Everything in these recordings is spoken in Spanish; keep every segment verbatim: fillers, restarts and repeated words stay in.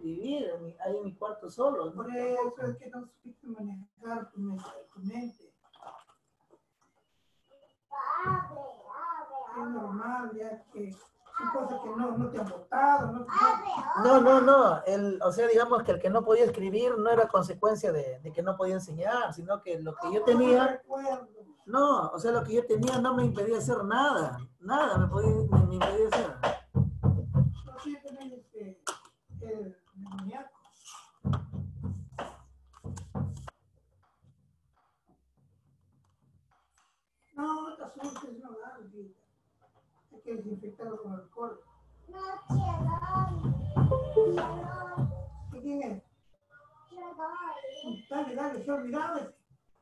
escribir en mi, ahí en mi cuarto solo. Por ¿no? eso es que no supiste manejar tu mente. Tu mente. Es normal, ya que son cosas que no, no te han votado. No, no, no, no. El, o sea, digamos que el que no podía escribir no era consecuencia de, de que no podía enseñar, sino que lo que yo tenía... No, o sea, lo que yo tenía no me impedía hacer nada. Nada me, podía, me, me impedía hacer. No sé, tenés este, el demoníaco. No, te asustes, no da, hay que desinfectarlo con alcohol. No, quiero. ¿Quién es? Dale, dale, se ha olvidado ese.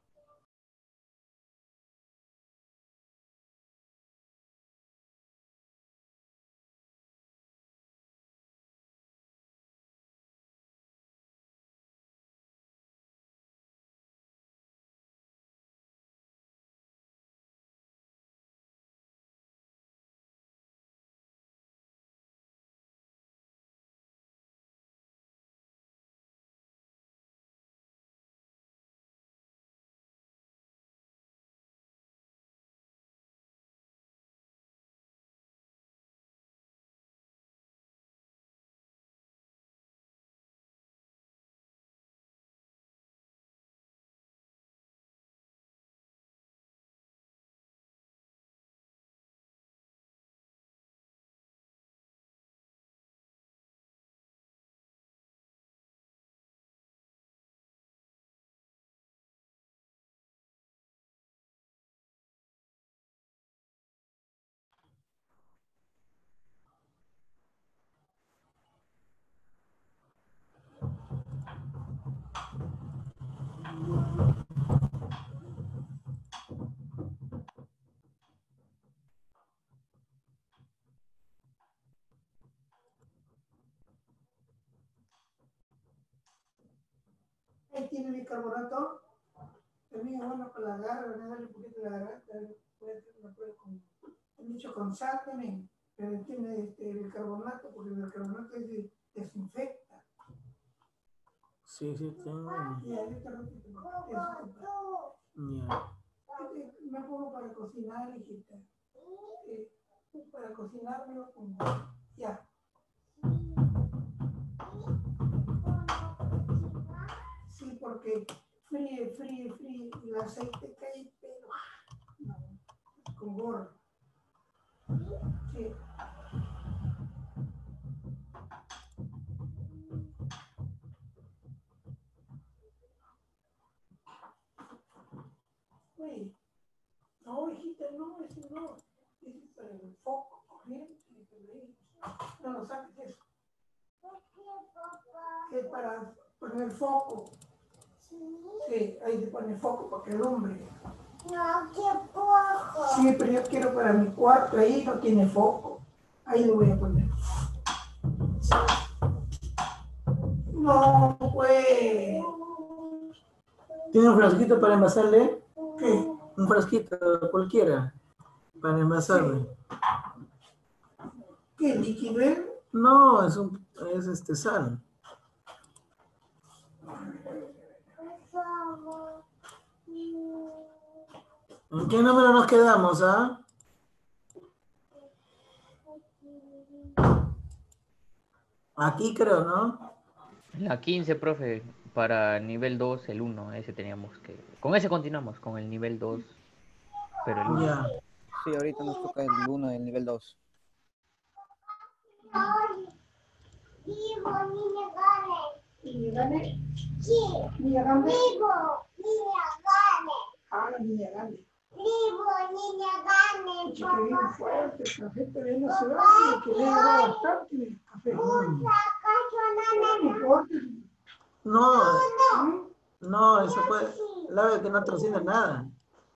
Ahí tiene bicarbonato. También es bueno para la garra, darle un poquito de la garganta. Puede hacer una prueba con, han dicho con sal también, pero tiene este, bicarbonato, porque el bicarbonato es de, desinfecta. Sí, sí, tengo. Y ahorita no te Ya. Me pongo para cocinar, hijita. Eh, para cocinar me lo pongo. Ya. Sí, porque fríe, fríe, fríe, y el aceite cae, pero no, con gorro. Sí. Oye, no, hijita, no, ese no. Ese es para el foco corriente. No lo saques eso. Es para poner foco. Sí, ahí se pone foco para que alumbre. No, qué poco. Sí, pero yo quiero para mi cuarto, ahí no tiene foco. Ahí lo voy a poner. No, pues. ¿Tiene un frasquito para envasarle? ¿Qué? Un frasquito, cualquiera, para envasarle. Sí. ¿Qué líquido es? No, es, un, es este sal. ¿En qué número nos quedamos, ah? Aquí creo, ¿no? La quince, profe, para nivel dos, el uno, ese teníamos que... Con ese continuamos, con el nivel dos, pero el uno. Ya. Sí, ahorita nos toca el uno del nivel dos. Vivo, niña gane. ¿Niña gane? Sí. ¿Niña gane? Vivo, niña gane. Ah, la niña gane. Vivo, niña gane. Chica bien fuerte, la gente viene a ciudad y que le da bastante café. No, no, eso puede... La verdad que no trasciende nada.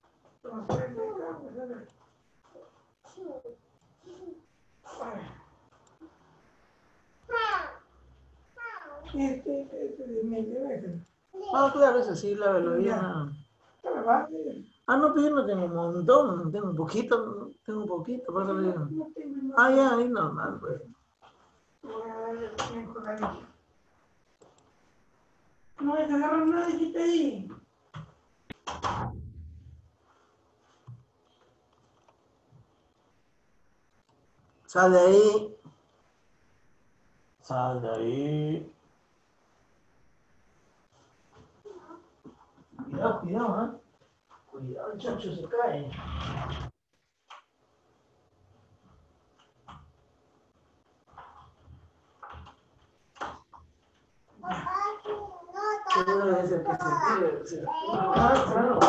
Este, este de medio, este. Ah, claro, eso sí, lávelo bien. Ah, ah, no, pero yo no tengo un montón, tengo un poquito, tengo un poquito, por eso le digo. Ah, ya, ahí normal, pues. No me agarrar nada, dijiste ahí. Sal de ahí. Sal de ahí. Cuidado, cuidado, ¿eh? Cuidado, el chancho se cae. Seguro debe ser que se tire. Ah, claro.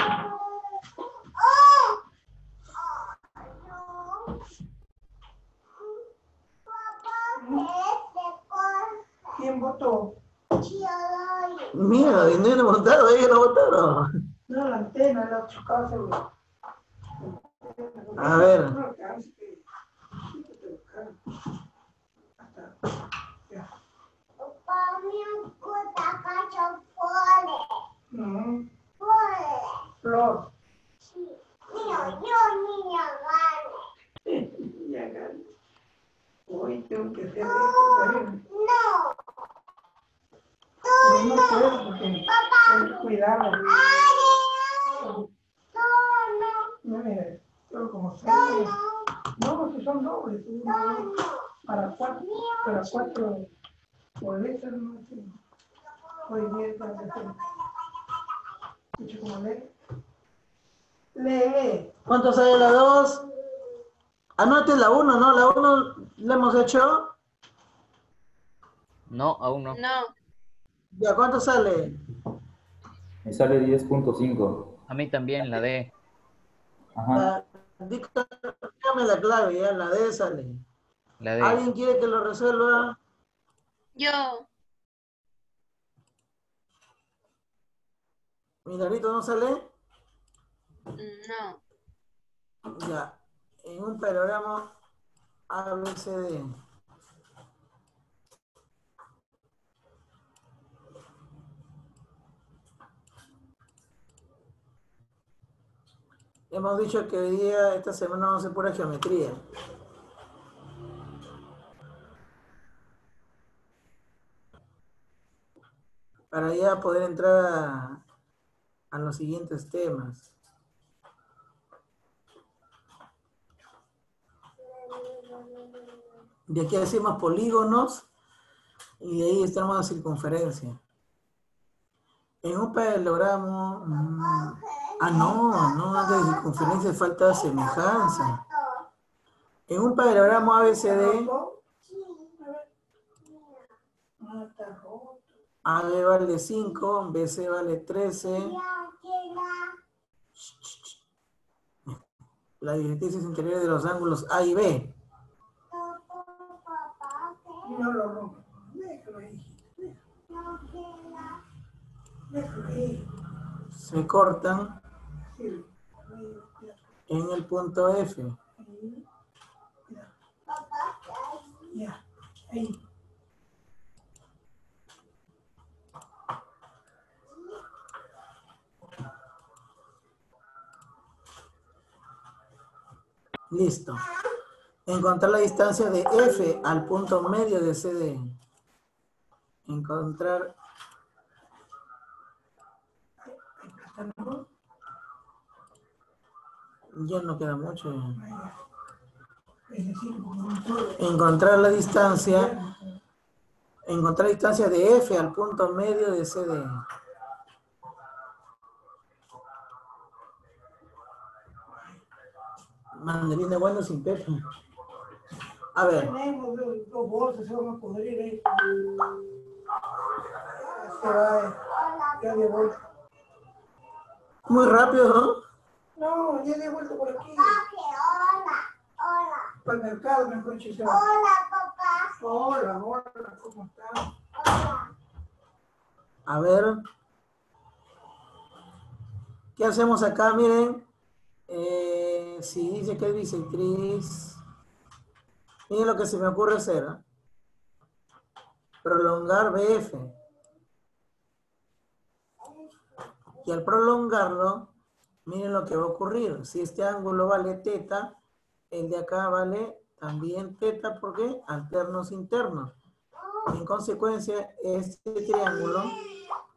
¿Quién votó? Mira, y no lo votaron, ellos lo votaron. No, la antena, la chocaba seguro. A ver. No. Flor. Ya gané. Hoy tengo que hacer esto. Pero no puedo porque tengo que cuidarlo. No, mira, solo como seis. No, si son dobles. Uno, para cuatro, para cuatro boletas, no sé. Hoy diez para hacer. Escucha cómo lee. Lee. ¿Cuánto sale la dos? Anote la uno, ¿no? La uno la hemos hecho. No, aún no. No. ¿Ya cuánto sale? Me sale diez punto cinco. A mí también, la D. Ajá. La, dígame la clave, ya, la D sale. La D. ¿Alguien quiere que lo resuelva? Yo. ¿Milarito no sale? No. Ya. En un programa A, B, C, D. Hemos dicho que hoy día, esta semana vamos a hacer pura geometría. Para ya poder entrar a, a los siguientes temas. De aquí hacemos polígonos y de ahí estamos en circunferencia. En un paralelogramo... Mmm, ah, no, no, de circunferencia falta semejanza. En un paralelogramo A B C D, A B vale cinco, B C vale trece. La directrices interiores de los ángulos A y B. No lo rompo. Déjalo ahí. Déjalo ahí. Se cortan Sí. en el punto F. Ahí. Mira. Ya. Ahí. Listo. Encontrar la distancia de F al punto medio de C D. Encontrar... Ya no queda mucho. Encontrar la distancia... Encontrar la distancia de F al punto medio de C D. Mandarina bueno sin pepa. A ver. Tenemos dos bolsas, se van a podrir ahí. Se va, ya de vuelta. Muy rápido, ¿no? No, ya de vuelta por aquí. Hola, hola. Para el mercado, mejor dicho. Hola, papá. Hola, hola, ¿cómo estás? Hola. A ver. ¿Qué hacemos acá? Miren. Eh, si dice que es bisectriz. Miren lo que se me ocurre hacer. ¿eh? Prolongar B F. Y al prolongarlo, miren lo que va a ocurrir. Si este ángulo vale teta, el de acá vale también teta, ¿por qué? Alternos internos. En consecuencia, este triángulo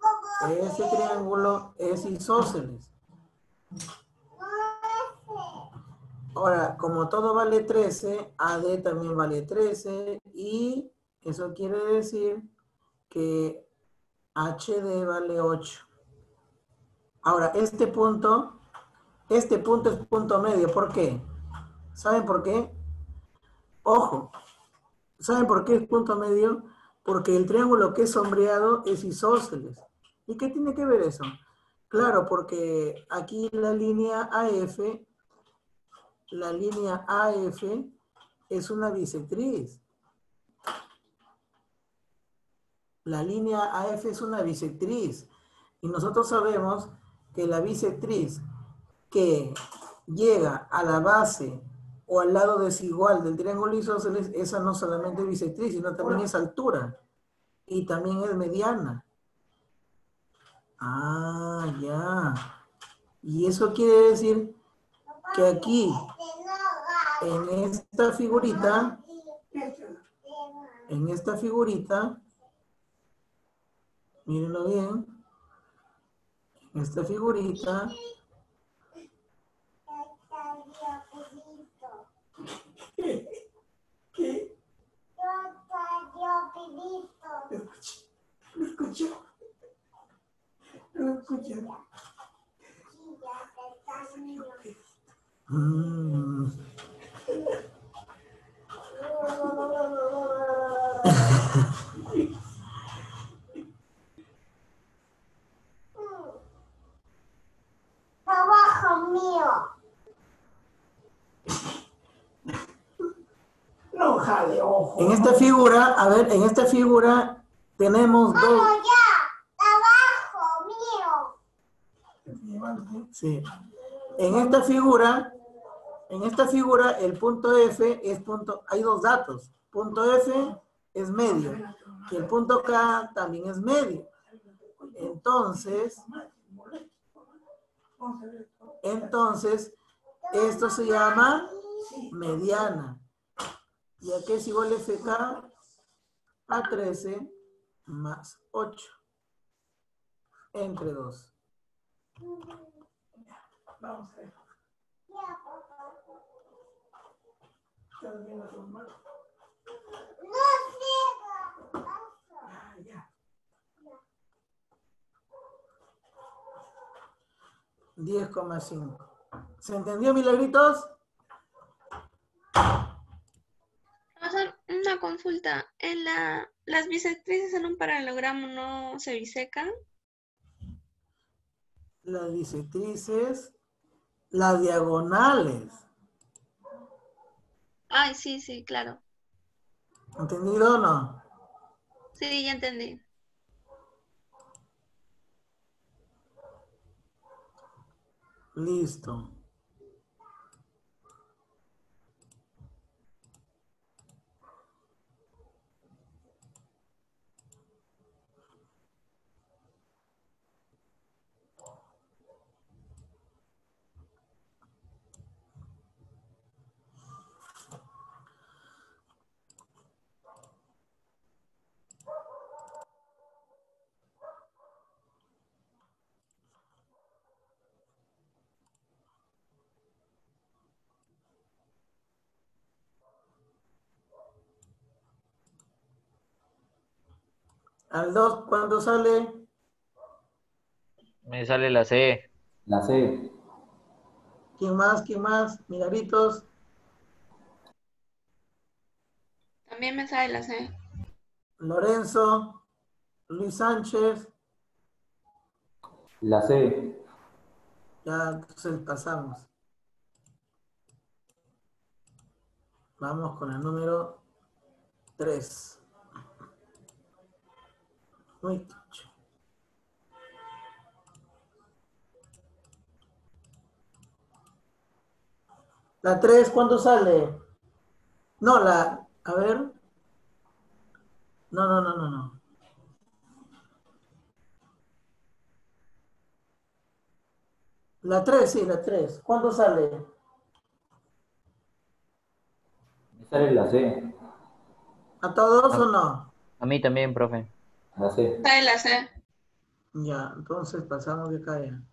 Ese triángulo es isósceles. Ahora, como todo vale trece, A D también vale trece y eso quiere decir que H D vale ocho. Ahora, este punto, este punto es punto medio. ¿Por qué? ¿Saben por qué? Ojo, ¿saben por qué es punto medio? Porque el triángulo que es sombreado es isósceles. ¿Y qué tiene que ver eso? Claro, porque aquí la línea A F, la línea A F es una bisectriz. La línea A F es una bisectriz. Y nosotros sabemos que la bisectriz que llega a la base o al lado desigual del triángulo isósceles, esa no solamente es bisectriz, sino también es altura. Y también es mediana. Ah, ya. Y eso quiere decir que aquí, en esta figurita, en esta figurita, mírenlo bien, en esta figurita, ¿Qué? Lo escuché. Lo escuché. mm, Trabajo mío. No jale ojo. en esta figura, a ver, en esta figura tenemos dos. Vamos ya. Trabajo mío. Sí. En esta figura, en esta figura, el punto F es punto, hay dos datos. Punto F es medio. Y el punto K también es medio. Entonces, entonces, esto se llama mediana. ¿Y a qué es igual F K? A trece más ocho. Entre dos. Vamos a ver. ¿Estás viendo a tu hermano? No sigo. Ah, ya. diez coma cinco. ¿Se entendió, Milagritos? Vamos a hacer una consulta. En la, las bisectrices en un paralelogramo no se bisecan. Las bisectrices, las diagonales. Ay, sí, sí, claro. ¿Entendido o no? Sí, ya entendí. Listo. Al dos, ¿cuándo sale? Me sale la C. La C. ¿Quién más? ¿Quién más? Milagritos. También me sale la C. Lorenzo. Luis Sánchez. La C. Ya, entonces pasamos. Vamos con el número tres. Muy tucho. La tres, ¿cuándo sale? No, la, a ver. No, no, no, no, no. La tres, sí, la tres. ¿Cuándo sale? Me sale la C. ¿A todos A, o no? a mí también, profe. La C. Sale la C. Ya, entonces pasamos de acá ya.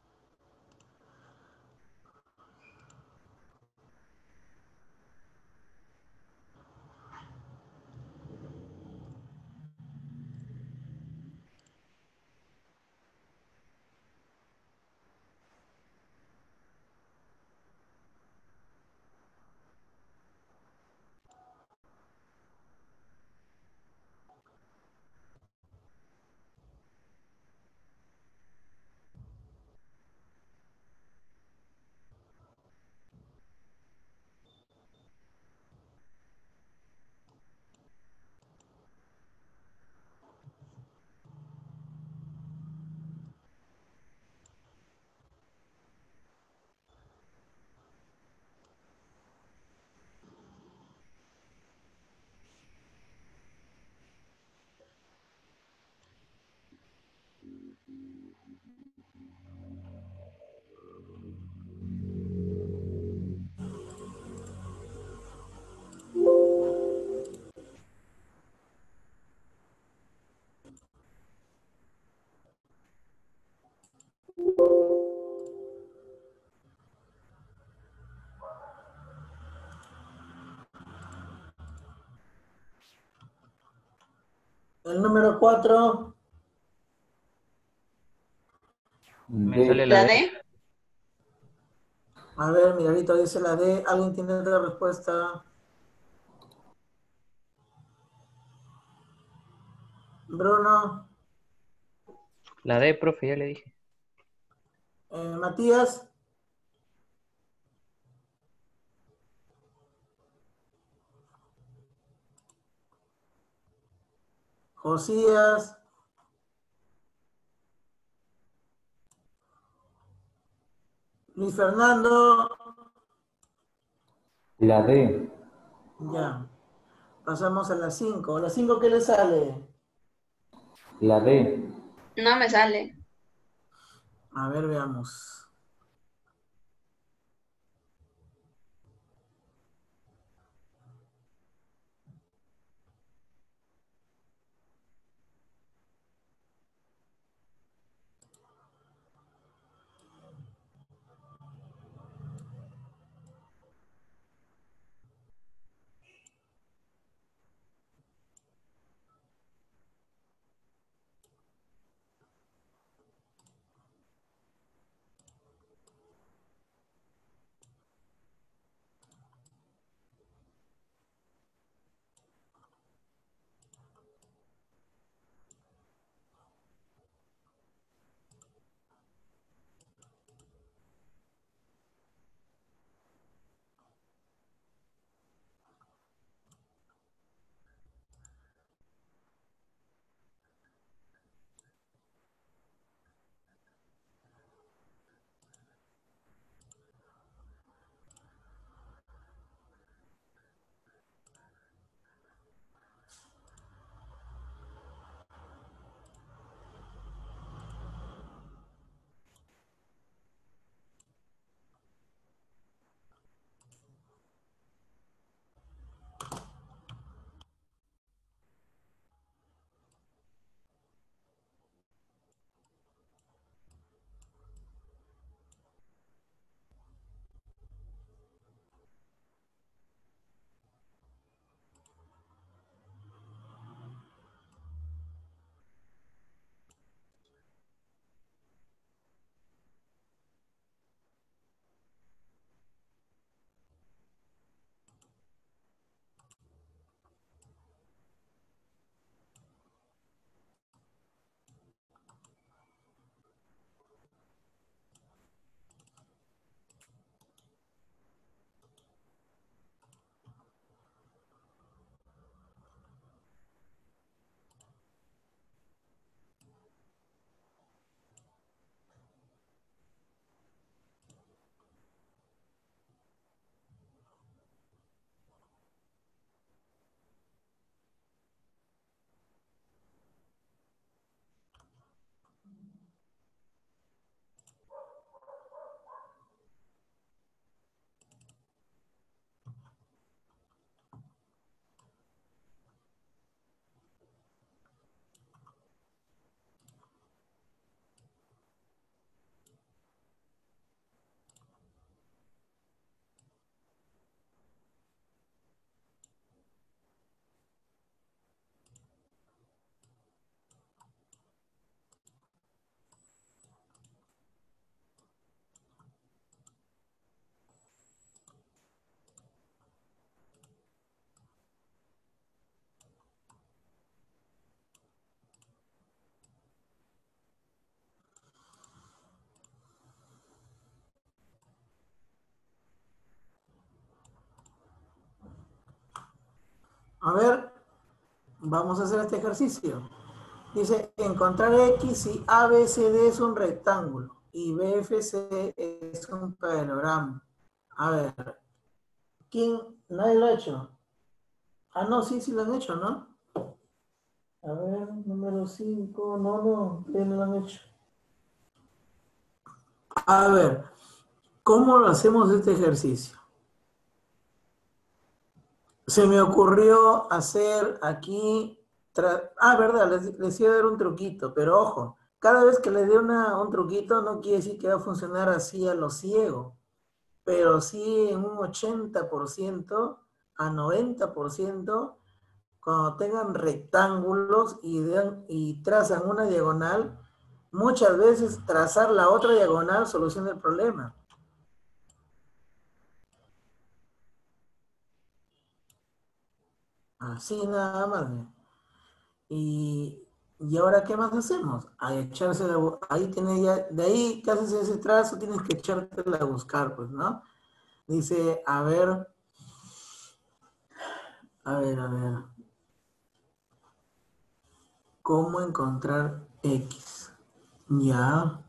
El número cuatro. Me D. sale la La D. D. A ver, Miguelito dice la D. ¿Alguien tiene otra respuesta? Bruno. La D, profe, ya le dije. Eh, Matías. Josías. Luis Fernando. La D. Ya. Pasamos a las cinco. ¿A las cinco qué le sale? La D. No me sale. A ver, veamos. A ver, vamos a hacer este ejercicio. Dice, encontrar X si A B C D es un rectángulo y B F C es un paralelogramo. A ver, ¿quién? Nadie lo ha hecho. Ah, no, sí, sí lo han hecho, ¿no? A ver, número cinco. No, no, ustedes no lo han hecho. A ver, ¿cómo lo hacemos este ejercicio? Se me ocurrió hacer aquí... Ah, verdad, les, les iba a dar un truquito, pero ojo, cada vez que les dé una, un truquito no quiere decir que va a funcionar así a lo ciego, pero sí en un ochenta por ciento a noventa por ciento cuando tengan rectángulos y, den, y trazan una diagonal, muchas veces trazar la otra diagonal soluciona el problema. Así nada más. Y, y ahora, ¿qué más hacemos? A echarse la, ahí tienes ya, de ahí que haces ese trazo, tienes que echártela a buscar, pues, ¿no? Dice, a ver, a ver, a ver. ¿Cómo encontrar X? Ya.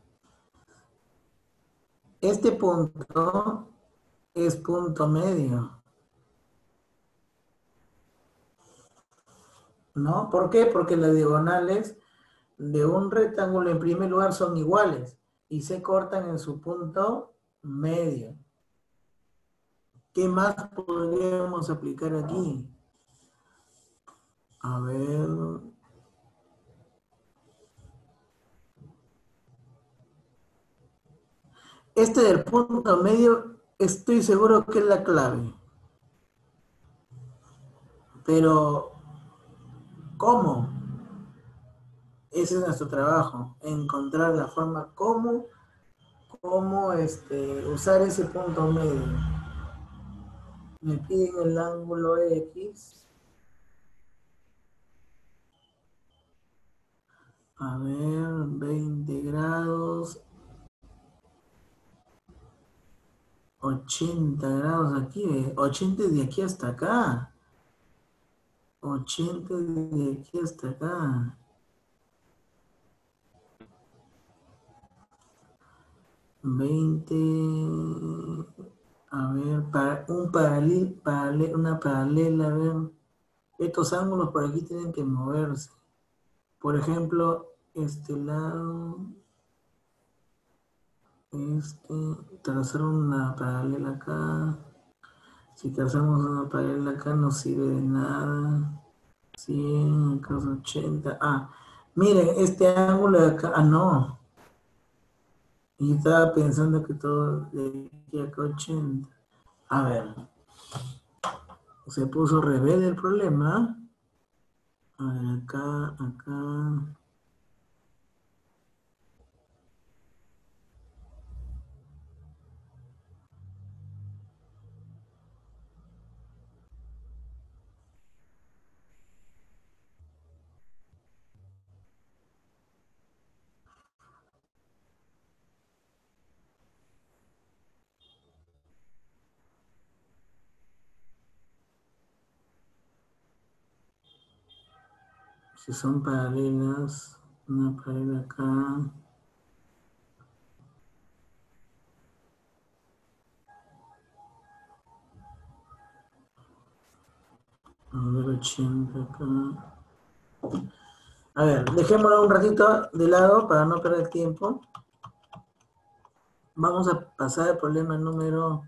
Este punto es punto medio, ¿no? ¿Por qué? Porque las diagonales de un rectángulo en primer lugar son iguales y se cortan en su punto medio. ¿Qué más podríamos aplicar aquí? A ver. Este del punto medio estoy seguro que es la clave. Pero, ¿cómo? Ese es nuestro trabajo, encontrar la forma cómo, cómo este, usar ese punto medio. Me piden el ángulo X. A ver, veinte grados. ochenta grados aquí, ¿eh? ochenta de aquí hasta acá. ochenta de aquí hasta acá. veinte. A ver, para, un paralel, paralel, una paralela, a ver. Estos ángulos por aquí tienen que moverse. Por ejemplo, este lado, este, trazar una paralela acá. Si trazamos una paralela acá no sirve de nada. cien, acá es ochenta. Ah, miren, este ángulo de acá, ah, no. Y estaba pensando que todo de aquí a acá ochenta. A ver, se puso rebelde el problema. A ver, acá, acá. Si son paralelas, una paralela acá. A ver, ochenta acá. A ver, dejémoslo un ratito de lado para no perder tiempo. Vamos a pasar al problema número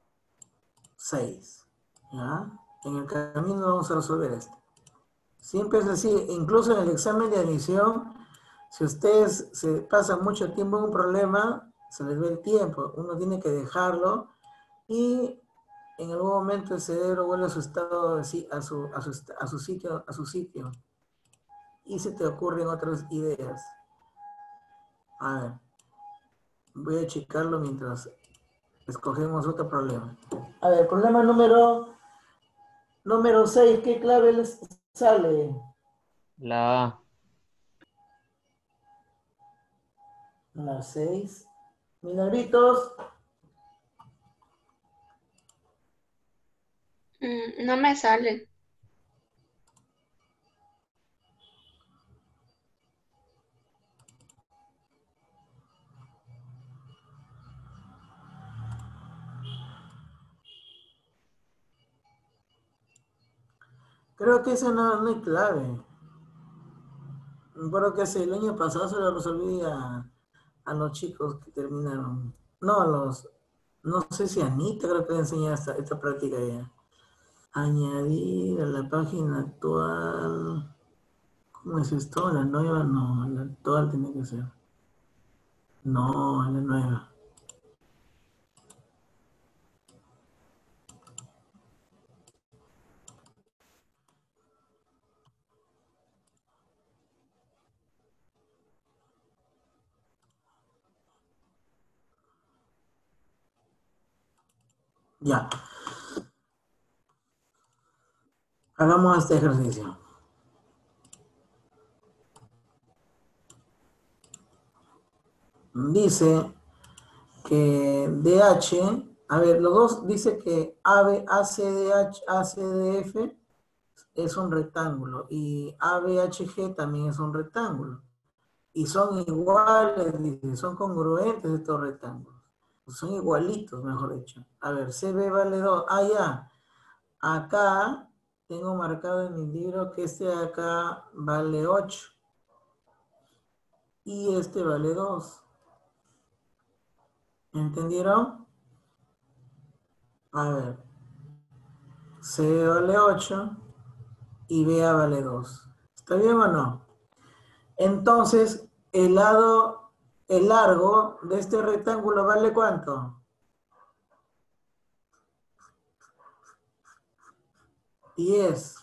seis. ¿Ya? En el camino vamos a resolver esto. Siempre es así, incluso en el examen de admisión, si ustedes se pasan mucho tiempo en un problema, se les ve el tiempo. Uno tiene que dejarlo y en algún momento el cerebro vuelve a su estado, a su, a su, a su sitio, a su sitio. Y se te ocurren otras ideas. A ver, voy a checarlo mientras escogemos otro problema. A ver, problema número número seis, ¿qué clave les sale? La A. La seis. Milagritos. Mm, no me sale. Creo que esa no, no es clave. Recuerdo que hace el año pasado se lo resolví a, a los chicos que terminaron. No, a los, no sé si a Anita creo que le enseñé esta, esta práctica ya. Añadir a la página actual. ¿Cómo es esto? La nueva no, la actual tiene que ser. No, la nueva. Ya. Hagamos este ejercicio. Dice que D H, a ver, los dos dice que A B, A C D H, A C D F es un rectángulo y A B H G también es un rectángulo. Y son iguales, dice, son congruentes estos rectángulos. Son igualitos, mejor dicho. A ver, C B vale dos. Ah, ya. Acá tengo marcado en mi libro que este de acá vale ocho. Y este vale dos. ¿Entendieron? A ver. C vale ocho y B A vale dos. ¿Está bien o no? Entonces, el lado, el largo de este rectángulo vale ¿cuánto? diez.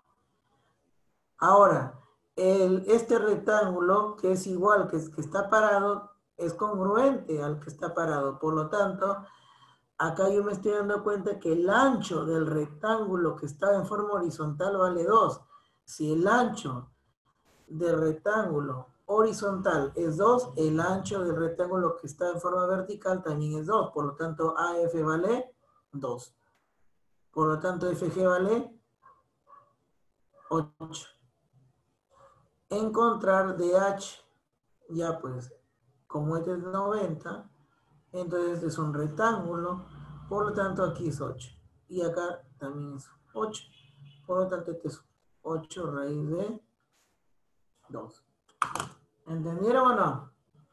Ahora, el, este rectángulo, que es igual que, que está parado, es congruente al que está parado. Por lo tanto, acá yo me estoy dando cuenta que el ancho del rectángulo que está en forma horizontal vale dos. Si el ancho del rectángulo horizontal es dos, el ancho del rectángulo que está en forma vertical también es dos. Por lo tanto, A F vale dos. Por lo tanto, F G vale ocho. Encontrar D H, ya pues, como este es noventa, entonces este es un rectángulo, por lo tanto aquí es ocho. Y acá también es ocho. Por lo tanto, este es ocho raíz de dos. ¿Entendieron o no?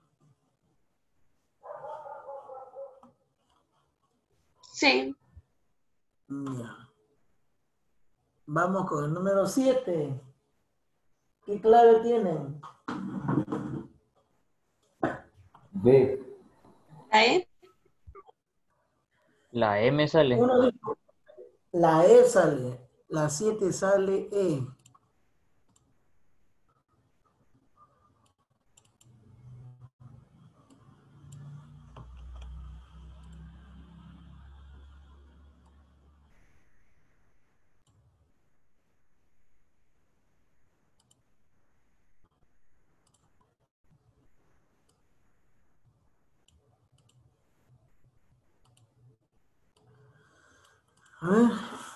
Sí. Ya. Vamos con el número siete. ¿Qué clave tienen? B. ¿La E? La M sale. Uno dijo, la E sale, la siete sale E. A ver.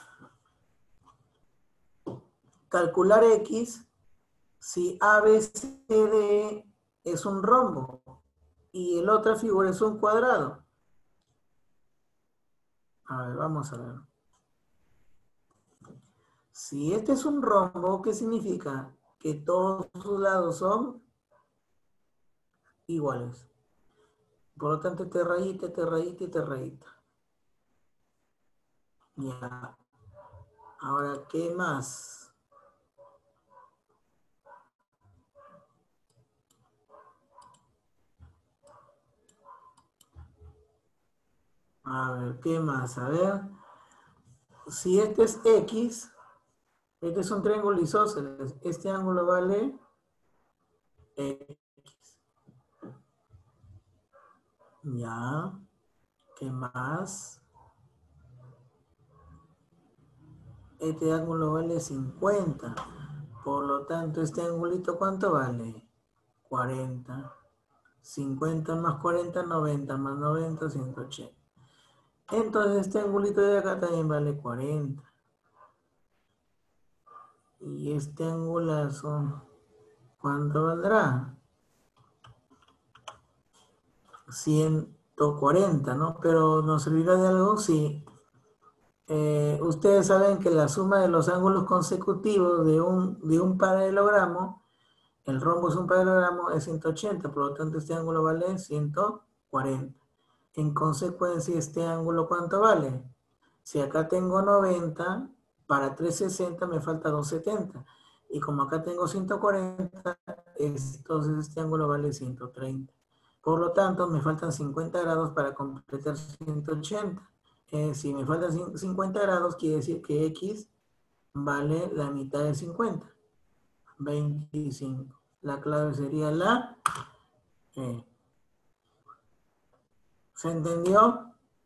Calcular X si A B C D es un rombo y el otra figura es un cuadrado. A ver, vamos a ver. Si este es un rombo, ¿qué significa? Que todos sus lados son iguales. Por lo tanto, este rayita, este rayita y este rayita. Ya. Ahora, ¿qué más? A ver, ¿qué más? A ver. Si este es X, este es un triángulo isósceles. Este ángulo vale X. Ya. ¿Qué más? Este ángulo vale cincuenta. Por lo tanto, este angulito, ¿cuánto vale? cuarenta. cincuenta más cuarenta, noventa. Más noventa, ciento ochenta. Entonces, este angulito de acá también vale cuarenta. Y este angulazo, ¿cuánto valdrá? ciento cuarenta, ¿no? Pero ¿nos servirá de algo? Sí. Eh, ustedes saben que la suma de los ángulos consecutivos de un, de un paralelogramo, el rombo es un paralelogramo, es ciento ochenta, por lo tanto este ángulo vale ciento cuarenta. En consecuencia, este ángulo, ¿cuánto vale? Si acá tengo noventa, para trescientos sesenta me falta doscientos setenta. Y como acá tengo ciento cuarenta, entonces este ángulo vale ciento treinta. Por lo tanto, me faltan cincuenta grados para completar ciento ochenta. Eh, si me faltan cincuenta grados, quiere decir que X vale la mitad de cincuenta. veinticinco. La clave sería la E. ¿Se entendió?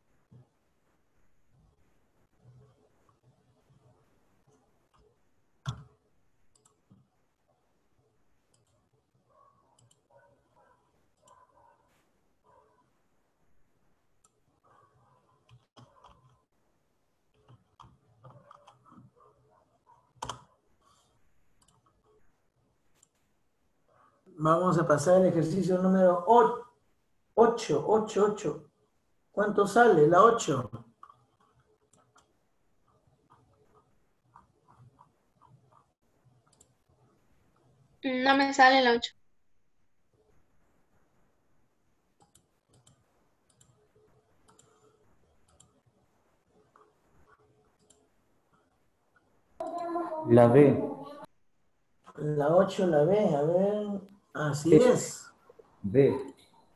Vamos a pasar al ejercicio número ocho, ocho, ocho. ¿Cuánto sale la ocho? No me sale la ocho. La B. La ocho la B, a ver. Así B. es. B.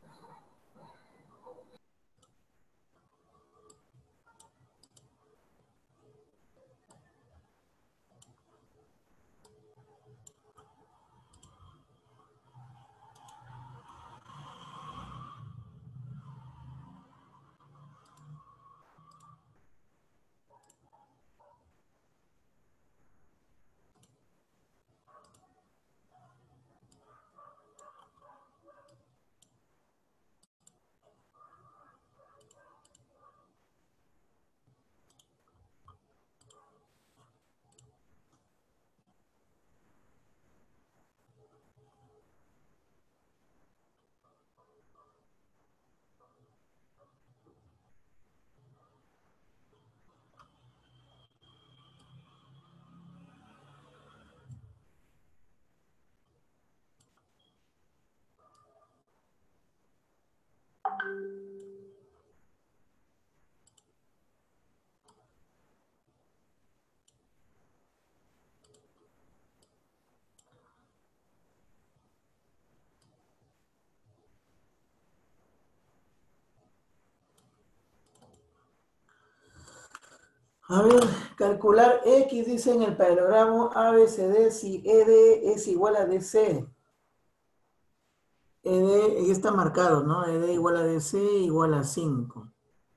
A ver, calcular X, dice en el paralelogramo A B C D si E D es igual a D C. E D, y está marcado, ¿no? E D igual a D C igual a cinco.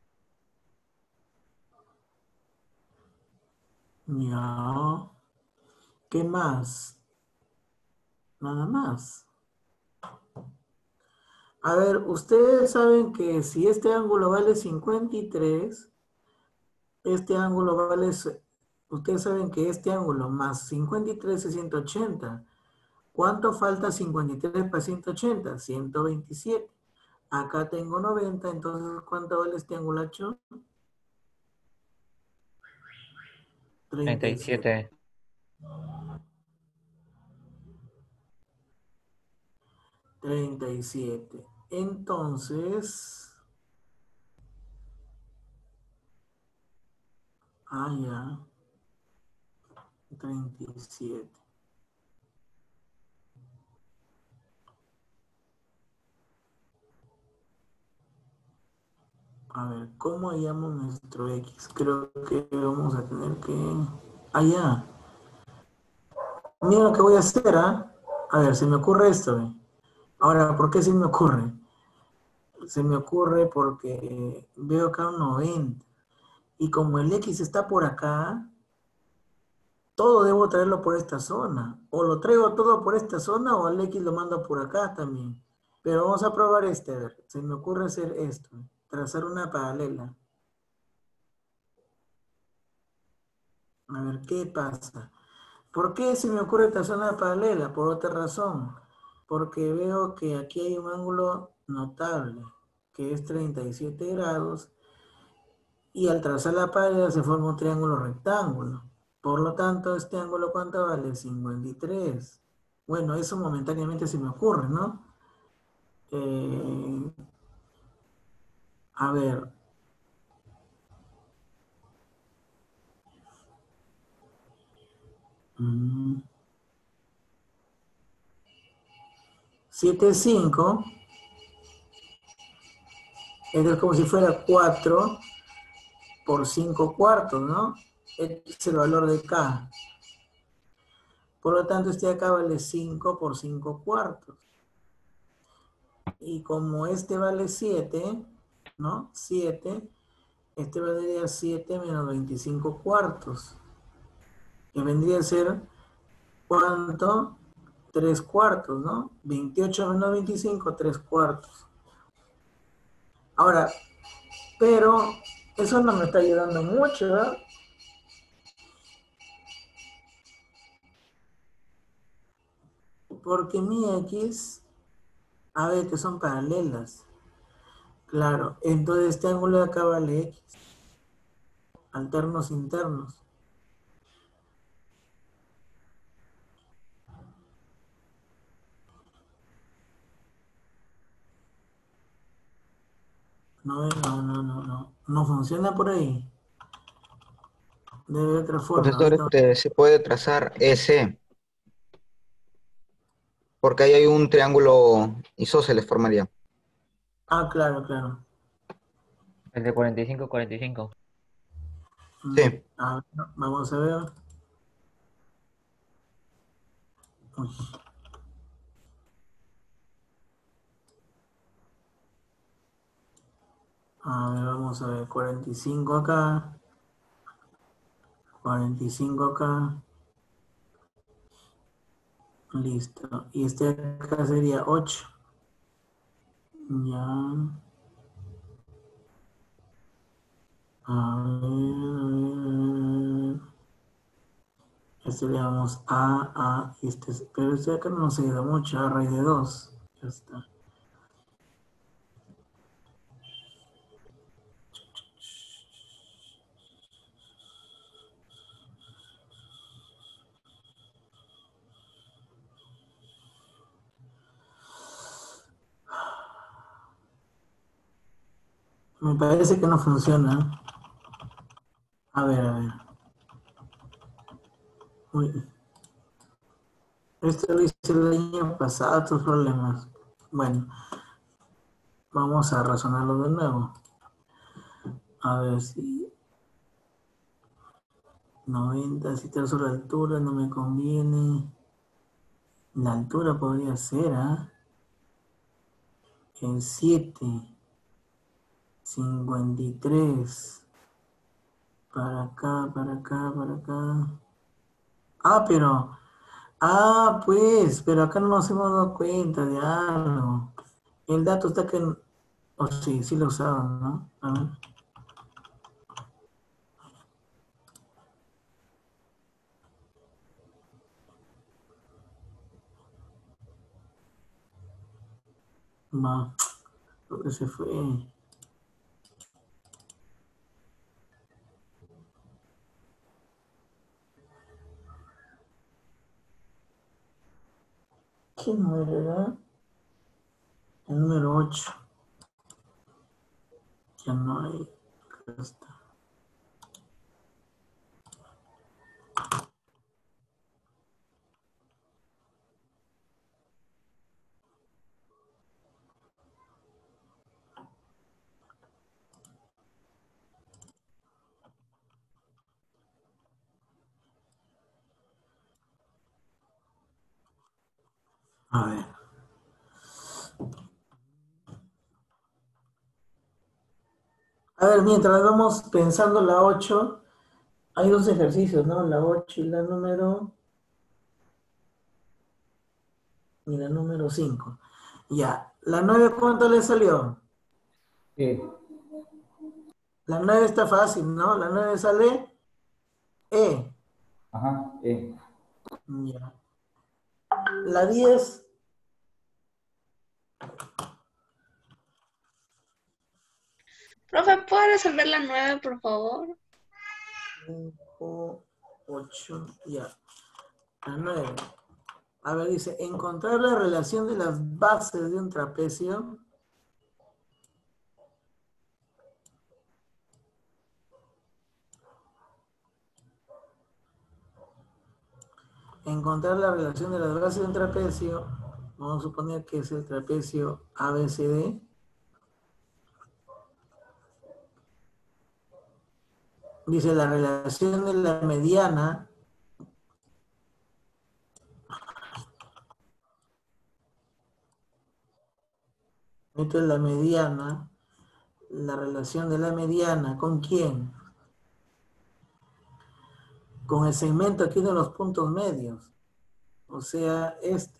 Ya. ¿Qué más? Nada más. A ver, ustedes saben que si este ángulo vale cincuenta y tres, este ángulo vale, ustedes saben que este ángulo más cincuenta y tres es ciento ochenta. ¿Cuánto falta cincuenta y tres para ciento ochenta? ciento veintisiete. Acá tengo noventa, entonces ¿cuánto vale este angulacho? treinta y siete. treinta y siete. Entonces, ah, ya, treinta y siete. A ver, ¿cómo hallamos nuestro X? Creo que vamos a tener que... Ah, ya. Mira lo que voy a hacer, ¿ah? A ver, se me ocurre esto. ¿eh? Ahora, ¿por qué se me ocurre? Se me ocurre porque veo acá un noventa. Y como el X está por acá, todo debo traerlo por esta zona. O lo traigo todo por esta zona o el X lo mando por acá también. Pero vamos a probar este. A ver, se me ocurre hacer esto. Trazar una paralela. A ver, ¿qué pasa? ¿Por qué se me ocurre trazar una paralela? Por otra razón. Porque veo que aquí hay un ángulo notable, que es treinta y siete grados. Y al trazar la pared se forma un triángulo rectángulo. Por lo tanto, este ángulo, ¿cuánto vale? cincuenta y tres. Bueno, eso momentáneamente se me ocurre, ¿no? Eh, a ver. Mm. siete, cinco. Esto es como si fuera cuatro por cinco cuartos, ¿no? Este es el valor de K. Por lo tanto, este de acá vale cinco por cinco cuartos. Y como este vale siete, ¿no? siete, este valdría siete menos veinticinco cuartos. Que vendría a ser, ¿cuánto? tres cuartos, ¿no? veintiocho menos veinticinco, tres cuartos. Ahora, pero eso no me está ayudando mucho, ¿verdad? Porque mi X, a ver, que son paralelas. Claro, entonces este ángulo de acá vale X. Alternos internos. No, no, no, no, no. No funciona por ahí. Debe de otra forma. Profesor, Ahorita- este, se puede trazar ese, porque ahí hay un triángulo isósceles formaría. Ah, claro, claro. El de cuarenta y cinco, cuarenta y cinco. Mm, Sí. a ver, vamos a ver. Uy. A ver, vamos a ver. cuarenta y cinco acá. cuarenta y cinco acá. Listo. Y este acá sería ocho. Ya. A ver, a ver, a ver. Este le damos A, A, y este, es- pero este de acá no nos ayuda mucho, A raíz de dos. Ya está. Me parece que no funciona. A ver, a ver. Uy. Esto lo hice el año pasado, estos problemas. Bueno, vamos a razonarlo de nuevo. A ver si noventa, si trazo la altura, no me conviene. La altura podría ser, ¿ah? En siete, cincuenta y tres. Para acá, para acá, para acá. Ah, pero, ah, pues, pero acá no nos hemos dado cuenta de algo. El dato está que, oh, sí, sí lo usaban, ¿no? A ver. Va, creo que se fue. ¿Qué número era? El número ocho. Ya no hay. Acá está. A ver. A ver, mientras vamos pensando la ocho, hay dos ejercicios, ¿no? La ocho y la número. Y la número cinco. Ya. ¿La nueve cuánto le salió? E. La nueve está fácil, ¿no? La nueve sale E. Ajá, E. Ya. La diez. Profe, ¿puedo resolver la nueve, por favor? cinco, ocho, ya. La nueve. A ver, dice, encontrar la relación de las bases de un trapecio. Encontrar la relación de las bases de un trapecio. Vamos a suponer que es el trapecio A B C D. Dice la relación de la mediana. Esto es la mediana. La relación de la mediana. ¿Con quién? Con el segmento aquí de los puntos medios. O sea, este.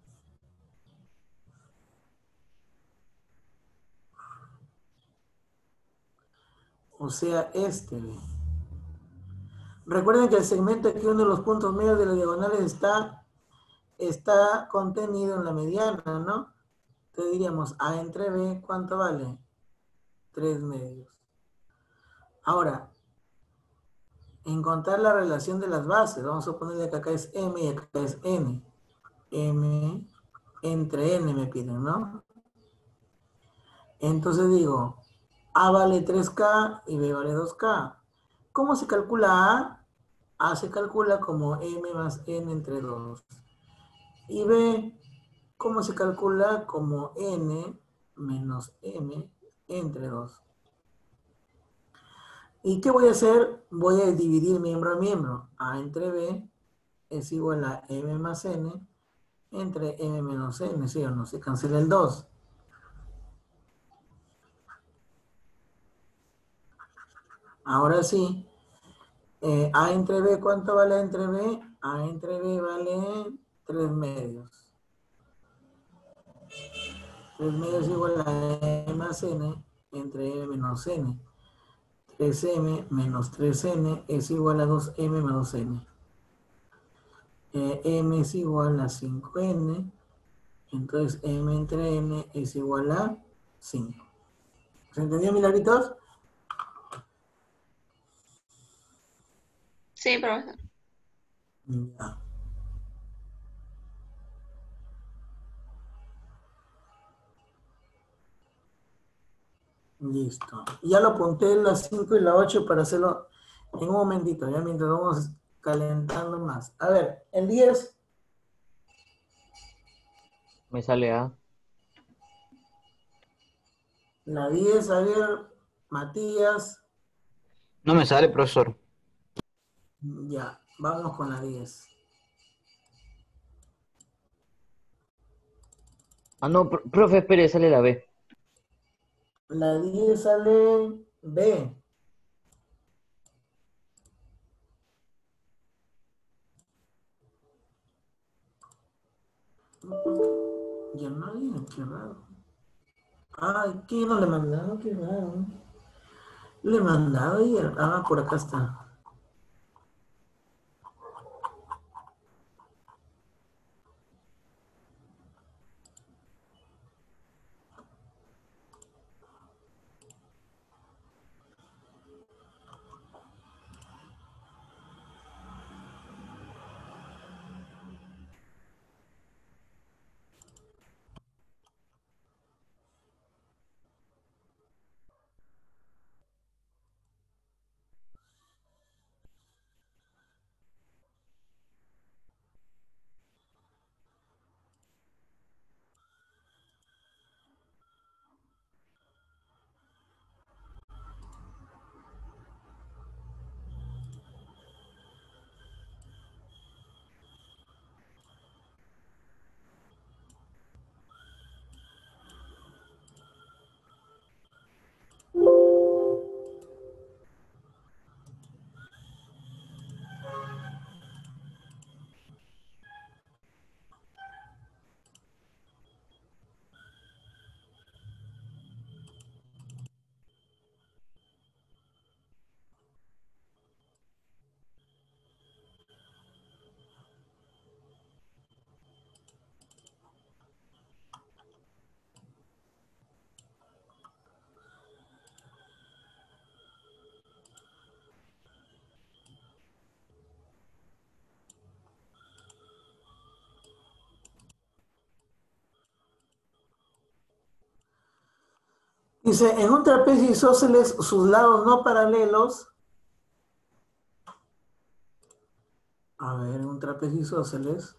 O sea, este. Recuerden que el segmento aquí, uno de los puntos medios de las diagonales está, está contenido en la mediana, ¿no? Entonces diríamos A entre B, ¿cuánto vale? tres medios. Ahora, encontrar la relación de las bases. Vamos a ponerle que acá es M y acá es N. M entre N me piden, ¿no? Entonces digo, A vale tres K y B vale dos K. ¿Cómo se calcula A? A se calcula como M más N entre dos. Y B, ¿cómo se calcula? Como N menos M entre dos. ¿Y qué voy a hacer? Voy a dividir miembro a miembro. A entre B es igual a M más N entre M menos N, ¿sí o no? Se cancela el dos. Ahora sí, eh, A entre B, ¿cuánto vale A entre B? A entre B vale tres medios. tres medios igual a M más N entre M menos N. tres M menos tres N es igual a dos M menos N. Eh, M es igual a cinco N. Entonces M entre N es igual a cinco. ¿Se entendió, milagritos? Sí, profesor. Ya. Listo. Ya lo apunté la cinco y la ocho para hacerlo en un momentito, ya mientras vamos calentando más. A ver, el diez. Me sale A. La diez, a ver, Matías. No me sale, profesor. Ya, vamos con la diez. Ah, no, pr- profe, espere, sale la B. La diez sale B. Ya no hay, qué raro. Ay, ¿qué no le mandaron? Qué raro. Le he mandado y... Ah, por acá está. Dice, en un trapecio isósceles, sus lados no paralelos. A ver, en un trapecio isósceles.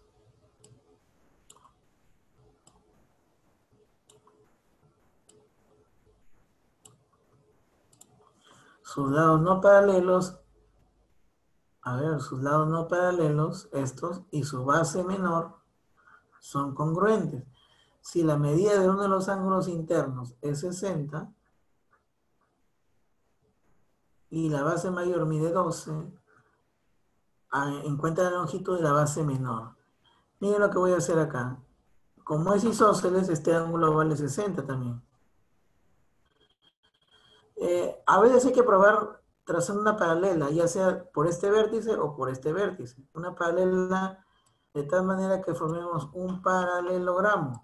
Sus lados no paralelos. A ver, sus lados no paralelos, estos, y su base menor son congruentes. Si la medida de uno de los ángulos internos es sesenta y la base mayor mide doce, encuentra la longitud de la base menor. Miren lo que voy a hacer acá. Como es isósceles, este ángulo vale sesenta también. Eh, a veces hay que probar trazando una paralela, ya sea por este vértice o por este vértice. Una paralela de tal manera que formemos un paralelogramo,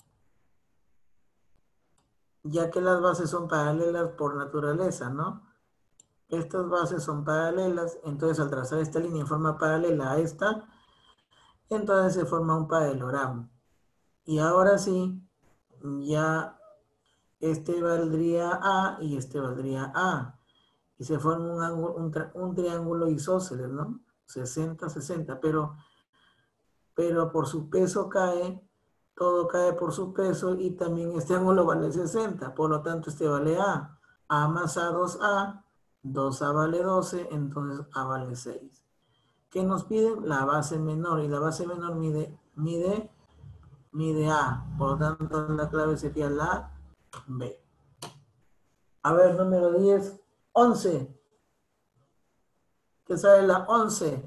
ya que las bases son paralelas por naturaleza, ¿no? Estas bases son paralelas, entonces al trazar esta línea en forma paralela a esta, entonces se forma un paralelogramo. Y ahora sí, ya este valdría A y este valdría A. Y se forma un, ángulo, un, un triángulo isósceles, ¿no? sesenta, sesenta, pero, pero por su peso cae, todo cae por su peso y también este ángulo vale sesenta, por lo tanto este vale A. A más A, dos A, dos A vale doce, entonces A vale seis. ¿Qué nos piden? La base menor, y la base menor mide, mide, mide A, por lo tanto la clave sería la B. A ver, número diez, once. ¿Qué sale la once?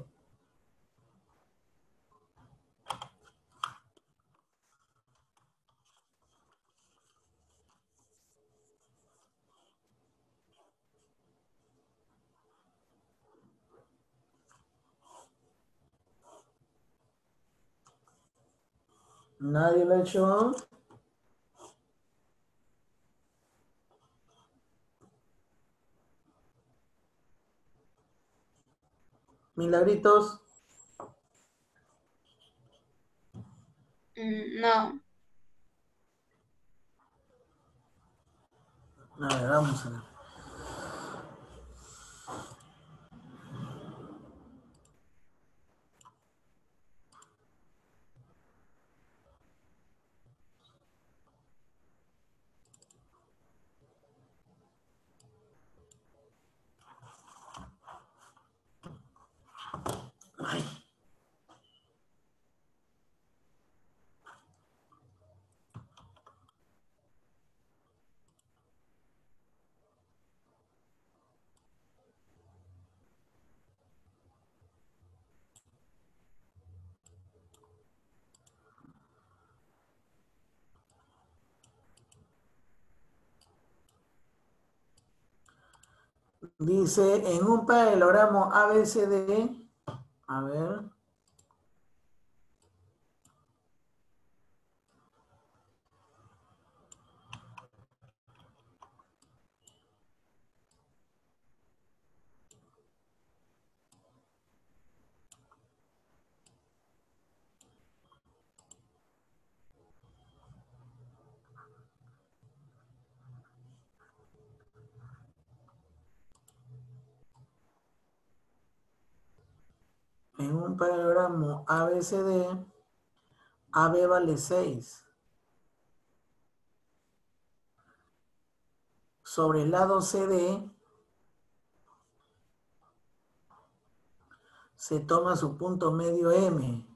¿Nadie lo ha hecho? Milagritos. Mm, no. A ver, vamos a ver. Ay. Dice, en un paralelogramo A B C D, a ver, en un paralelogramo A B C D, A B vale seis. Sobre el lado C D, se toma su punto medio M.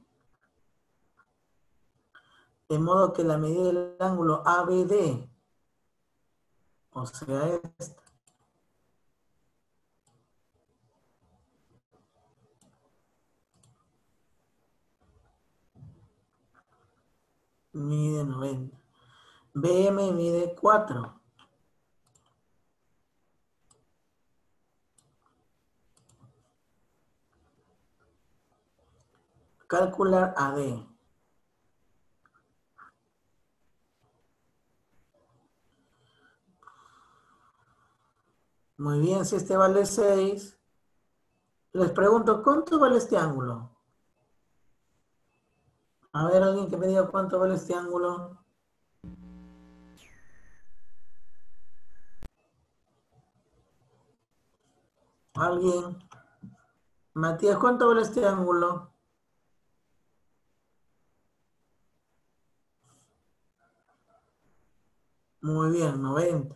De modo que la medida del ángulo A B D, o sea, esta, mide noventa. B M mide cuatro. Calcular A D. Muy bien, si este vale seis, les pregunto, ¿cuánto vale este ángulo? A ver, alguien que me diga cuánto vale este ángulo. ¿Alguien? Matías, ¿cuánto vale este ángulo? Muy bien, noventa.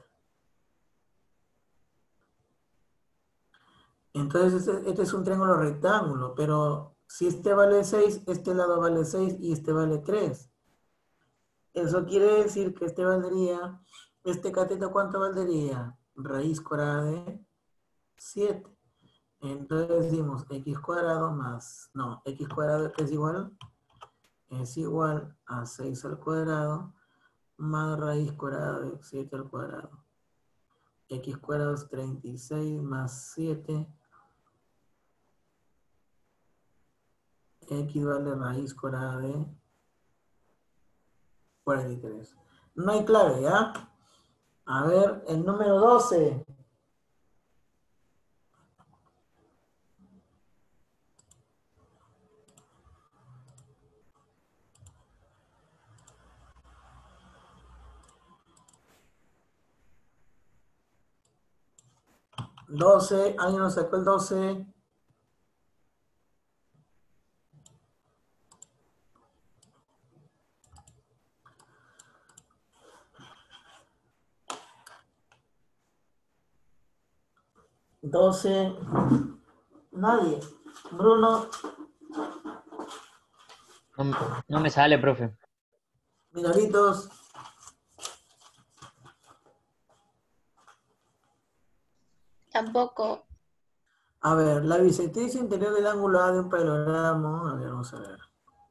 Entonces este, este es un triángulo rectángulo, pero si este vale seis, este lado vale seis y este vale tres. Eso quiere decir que este valdría, este cateto, ¿cuánto valdría? Raíz cuadrada de siete. Entonces decimos x cuadrado más, no, x cuadrado es igual, es igual a seis al cuadrado más raíz cuadrada de siete al cuadrado. X cuadrado es treinta y seis más siete. X vale raíz cuadrada de cuarenta y tres. No hay clave, ¿ya? A ver, el número doce. doce, ¿alguien nos sacó el doce? doce. Nadie. Bruno, No, no me sale, profe. Miguelitos. Tampoco. A ver, la bisectriz interior del ángulo A de un paralelogramo. A ver, vamos a ver.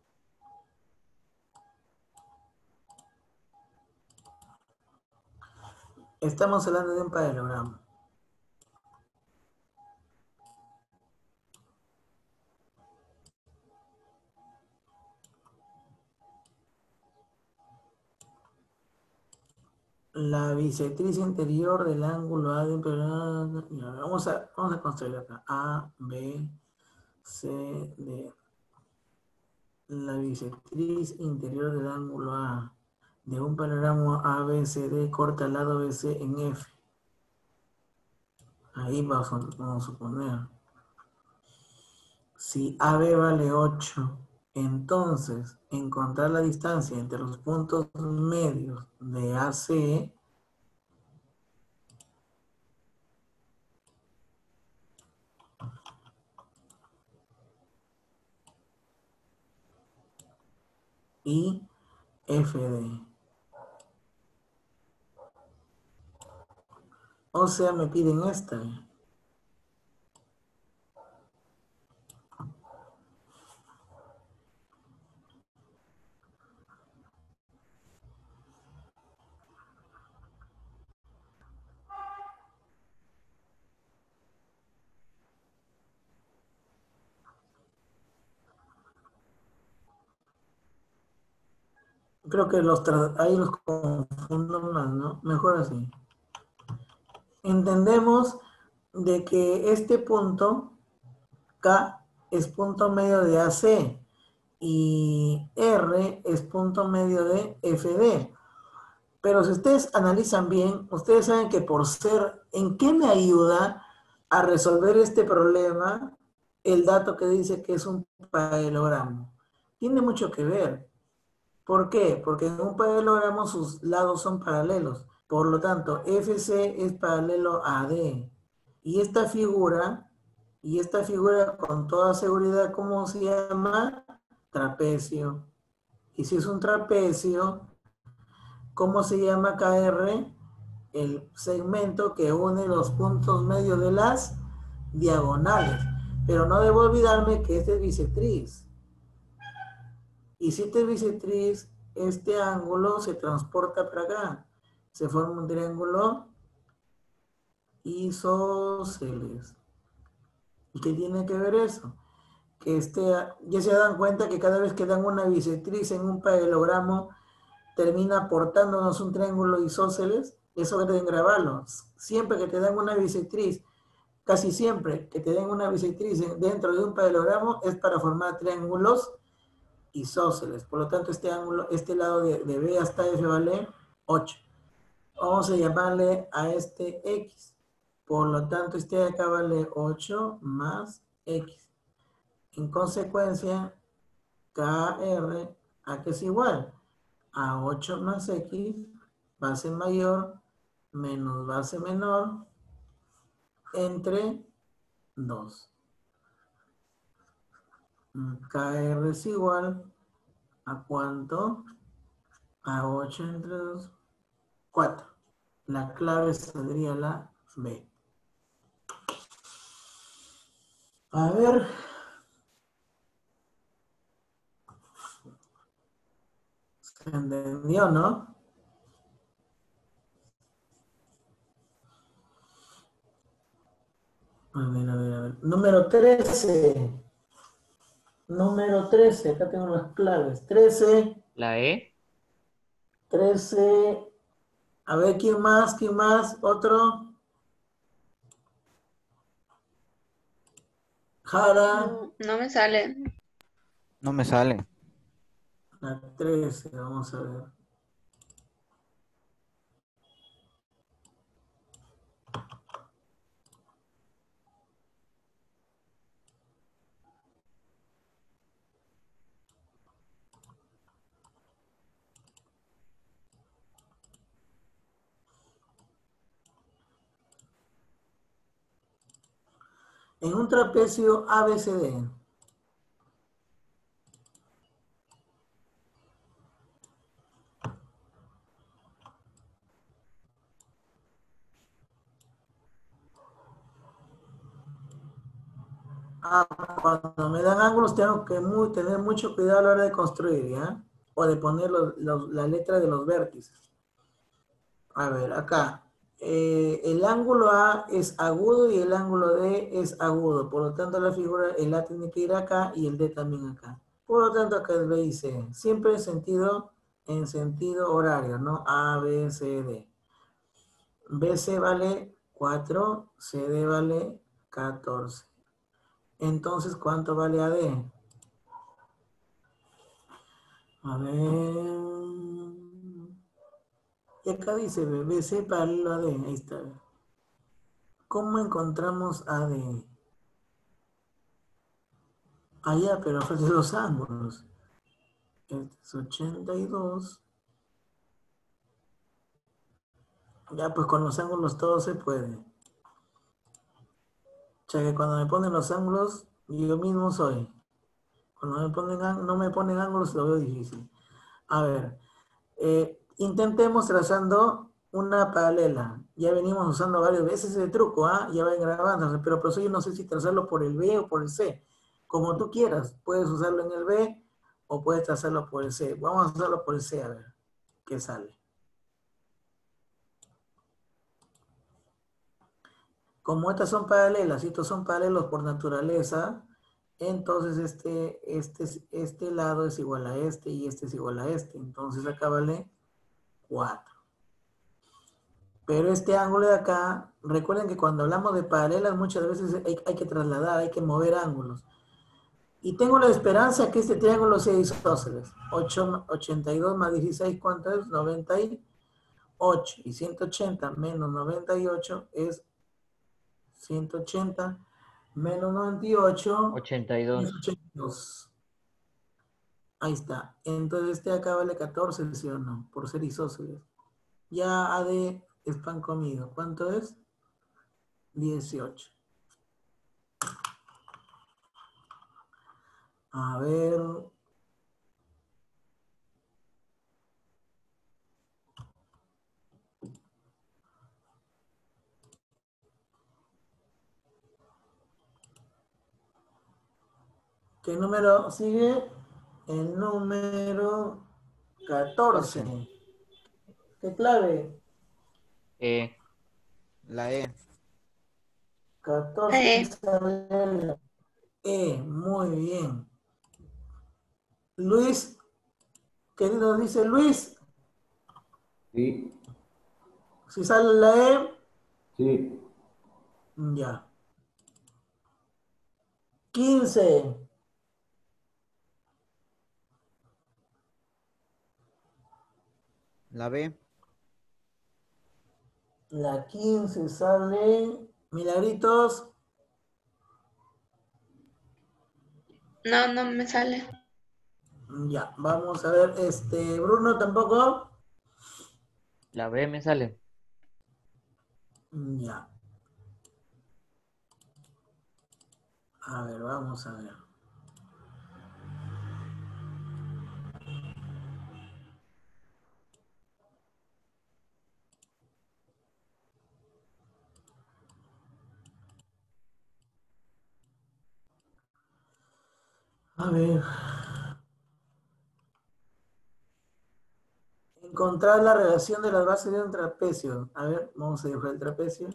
Estamos hablando de un paralelogramo. La bisectriz interior del ángulo A de un paralelogramo. Vamos a, vamos a construir acá. A, B, C, D. La bisectriz interior del ángulo A de un paralelogramo A B C D corta el lado B C en F. Ahí vamos a, vamos a poner. Si A B vale ocho, entonces encontrar la distancia entre los puntos medios de A C y F D. O sea, me piden esta. Creo que los ahí los confundo más, ¿no? Mejor así. Entendemos de que este punto K es punto medio de A C y R es punto medio de F D. Pero si ustedes analizan bien, ustedes saben que por ser, ¿en qué me ayuda a resolver este problema el dato que dice que es un paralelogramo? Tiene mucho que ver. ¿Por qué? Porque en un paralelogramo sus lados son paralelos. Por lo tanto, F C es paralelo a D. Y esta figura, y esta figura con toda seguridad, ¿cómo se llama? Trapecio. Y si es un trapecio, ¿cómo se llama K R? El segmento que une los puntos medios de las diagonales. Pero no debo olvidarme que este es bisectriz. Y si este es bisectriz, este ángulo se transporta para acá. Se forma un triángulo isósceles. ¿Y qué tiene que ver eso? Que este, ya se dan cuenta que cada vez que dan una bisectriz en un paralelogramo, termina aportándonos un triángulo isósceles. Eso que deben grabarlo. Siempre que te dan una bisectriz, casi siempre que te den una bisectriz dentro de un paralelogramo, es para formar triángulos isósceles. Por lo tanto, este ángulo, este lado de, de B hasta F vale ocho. Vamos a llamarle a este X. Por lo tanto, este de acá vale ocho más X. En consecuencia, K R, ¿a qué es igual? A ocho más X, base mayor, menos base menor, entre dos. K R es igual a ¿cuánto? A ocho entre dos, cuatro. La clave saldría la B. A ver. ¿Se entendió, no? A ver, a ver, a ver. Número trece. Número trece. Acá tengo las claves. trece. La E. trece. A ver, ¿quién más? ¿Quién más? ¿Otro? Jara. No, no me sale. No me sale. La trece, vamos a ver. En un trapecio A B C D. Ah, cuando me dan ángulos tengo que muy, tener mucho cuidado a la hora de construir, ¿ya? O de poner los, los, la letra de los vértices. A ver, acá. Eh, el ángulo A es agudo y el ángulo D es agudo. Por lo tanto, la figura, el A tiene que ir acá y el D también acá. Por lo tanto, acá es B y C. Siempre en sentido, en sentido horario, ¿no? A, B, C, D. B C vale cuatro, C D vale catorce. Entonces, ¿cuánto vale A D? A ver. Y acá dice B C paralelo a D. Ahí está. ¿Cómo encontramos A D? Allá, pero ofrece los ángulos. Este es ochenta y dos. Ya, pues con los ángulos todo se puede. O sea que cuando me ponen los ángulos, yo mismo soy. Cuando me ponen, no me ponen ángulos, lo veo difícil. A ver, eh, intentemos trazando una paralela. Ya venimos usando varias veces ese truco, ¿ah? Ya van grabando, pero por eso yo no sé si trazarlo por el B o por el C. Como tú quieras, puedes usarlo en el B o puedes trazarlo por el C. Vamos a hacerlo por el C, a ver qué sale. Como estas son paralelas y estos son paralelos por naturaleza, entonces este, este, este lado es igual a este y este es igual a este. Entonces acá vale cuatro. Pero este ángulo de acá, recuerden que cuando hablamos de paralelas muchas veces hay, hay que trasladar, hay que mover ángulos. Y tengo la esperanza que este triángulo sea isósceles. ochenta y dos más dieciséis, ¿cuánto es? noventa y ocho. Y ciento ochenta menos noventa y ocho es ciento ochenta menos noventa y ocho ochenta y es dos. ochenta y dos. Ahí está. Entonces este acá vale catorce, ¿sí o no? Por ser isósceles. Ya A D es pan comido. ¿Cuánto es? dieciocho. A ver. ¿Qué número sigue? El número catorce. ¿Qué clave? E. La E. catorce Eh, Isabel. E, muy bien. Luis, querido, dice Luis, Sí, si sale la E, sí, ya. quince. La B. La quince sale Milagritos. No, no me sale. Ya, vamos a ver, este, Bruno tampoco. La B me sale. Ya. A ver, vamos a ver. A ver. Encontrar la relación de las bases de un trapecio. A ver, vamos a dibujar el trapecio.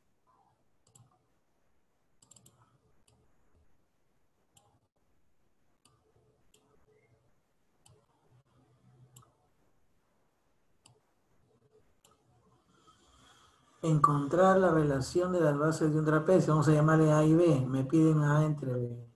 Encontrar la relación de las bases de un trapecio. Vamos a llamarle A y B. Me piden A entre B.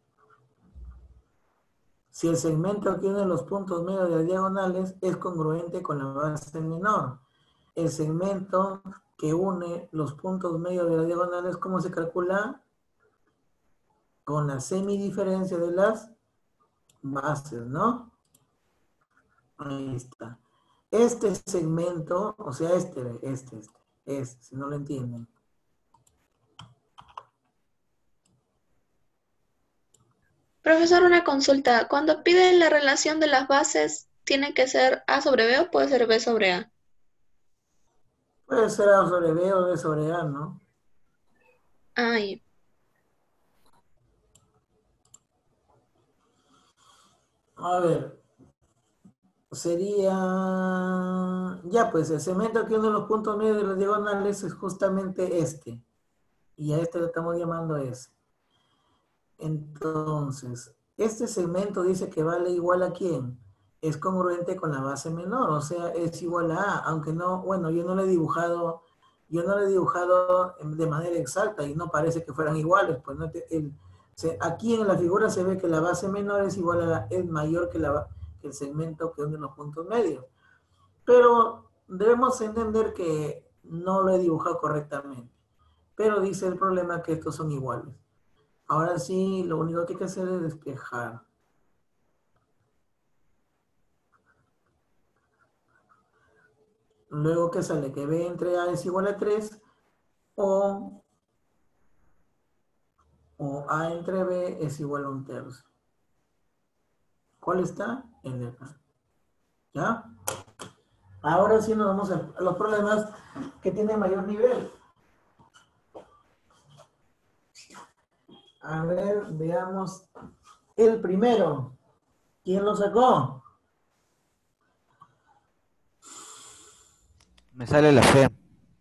Si el segmento que une los puntos medios de las diagonales es congruente con la base menor. El segmento que une los puntos medios de las diagonales, ¿cómo se calcula? Con la semidiferencia de las bases, ¿no? Ahí está. Este segmento, o sea, este, este, este, este, si no lo entienden. Profesor, una consulta. Cuando piden la relación de las bases, ¿tiene que ser A sobre B o puede ser B sobre A? Puede ser A sobre B o B sobre A, ¿no? Ay, A ver, sería... Ya, pues el segmento que une los puntos medios de las diagonales es justamente este. Y a este lo estamos llamando S. Entonces, este segmento dice que vale igual a ¿quién? Es congruente con la base menor, o sea, es igual a A, aunque no, bueno, yo no lo he dibujado, yo no lo he dibujado de manera exacta y no parece que fueran iguales, pues no te- el- se- aquí en la figura se ve que la base menor es igual a la, es mayor que, la, que el segmento que une los puntos medios, pero debemos entender que no lo he dibujado correctamente, pero dice el problema que estos son iguales. Ahora sí, lo único que hay que hacer es despejar. Luego que sale que B entre A es igual a tres o, o A entre B es igual a un tercio. ¿Cuál está? El de acá. ¿Ya? Ahora sí nos vamos a los problemas que tienen mayor nivel. A ver, veamos el primero. ¿Quién lo sacó? Me sale la C.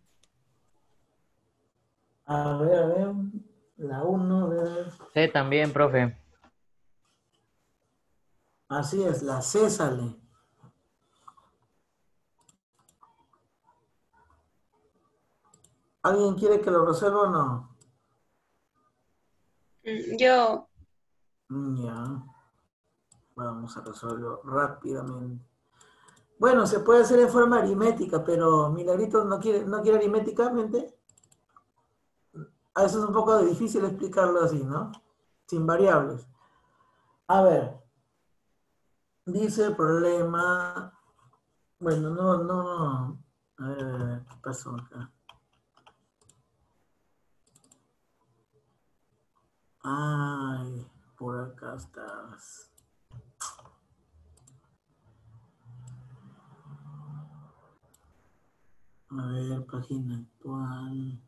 A ver, a ver. La uno, a ver. C también, profe. Así es, la C sale. ¿Alguien quiere que lo resuelva o no? mm, yo, Mm, Ya. Vamos a resolverlo rápidamente. Bueno, se puede hacer en forma aritmética, pero Milagritos no quiere, no quiere aritméticamente. A veces es un poco difícil explicarlo así, ¿no? Sin variables. A ver, dice el problema. Bueno, no, no, no. A ver, a ver, a ver, ¿qué pasó acá? Ay, por acá estás. A ver, página actual.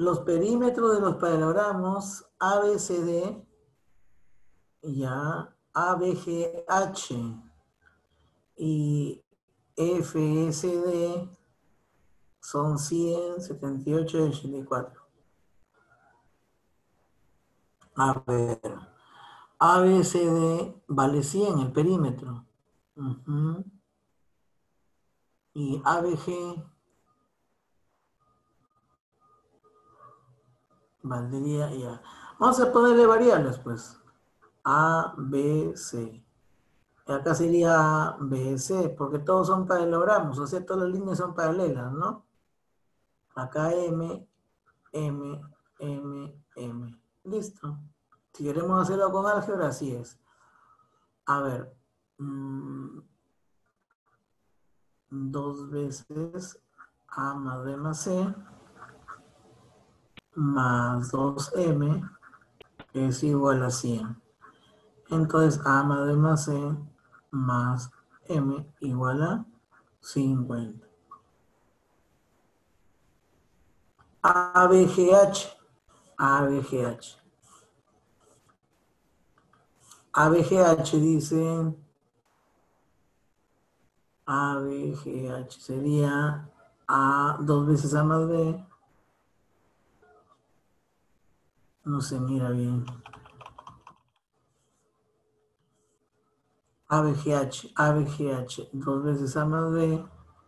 los perímetros de los paralelogramos A B C D, ya, A B G H y F S D son cien, setenta y ocho y ochenta y cuatro. A ver, A B C D vale cien el perímetro. Uh-huh. Y A B G valdría ya. Vamos a ponerle variables, pues. A, B, C. Y acá sería A, B, C, porque todos son paralelogramos, o sea, todas las líneas son paralelas, ¿no? Acá M, M, M, M. Listo. Si queremos hacerlo con álgebra, así es. A ver. Mmm, dos veces A más B más C más dos M es igual a cien. Entonces A más B más C más M igual a cincuenta. A B G H. A B G H. A B G H dice... A B G H sería A dos veces A más B. No se mira bien. A B G H, A B G H, dos veces A más B,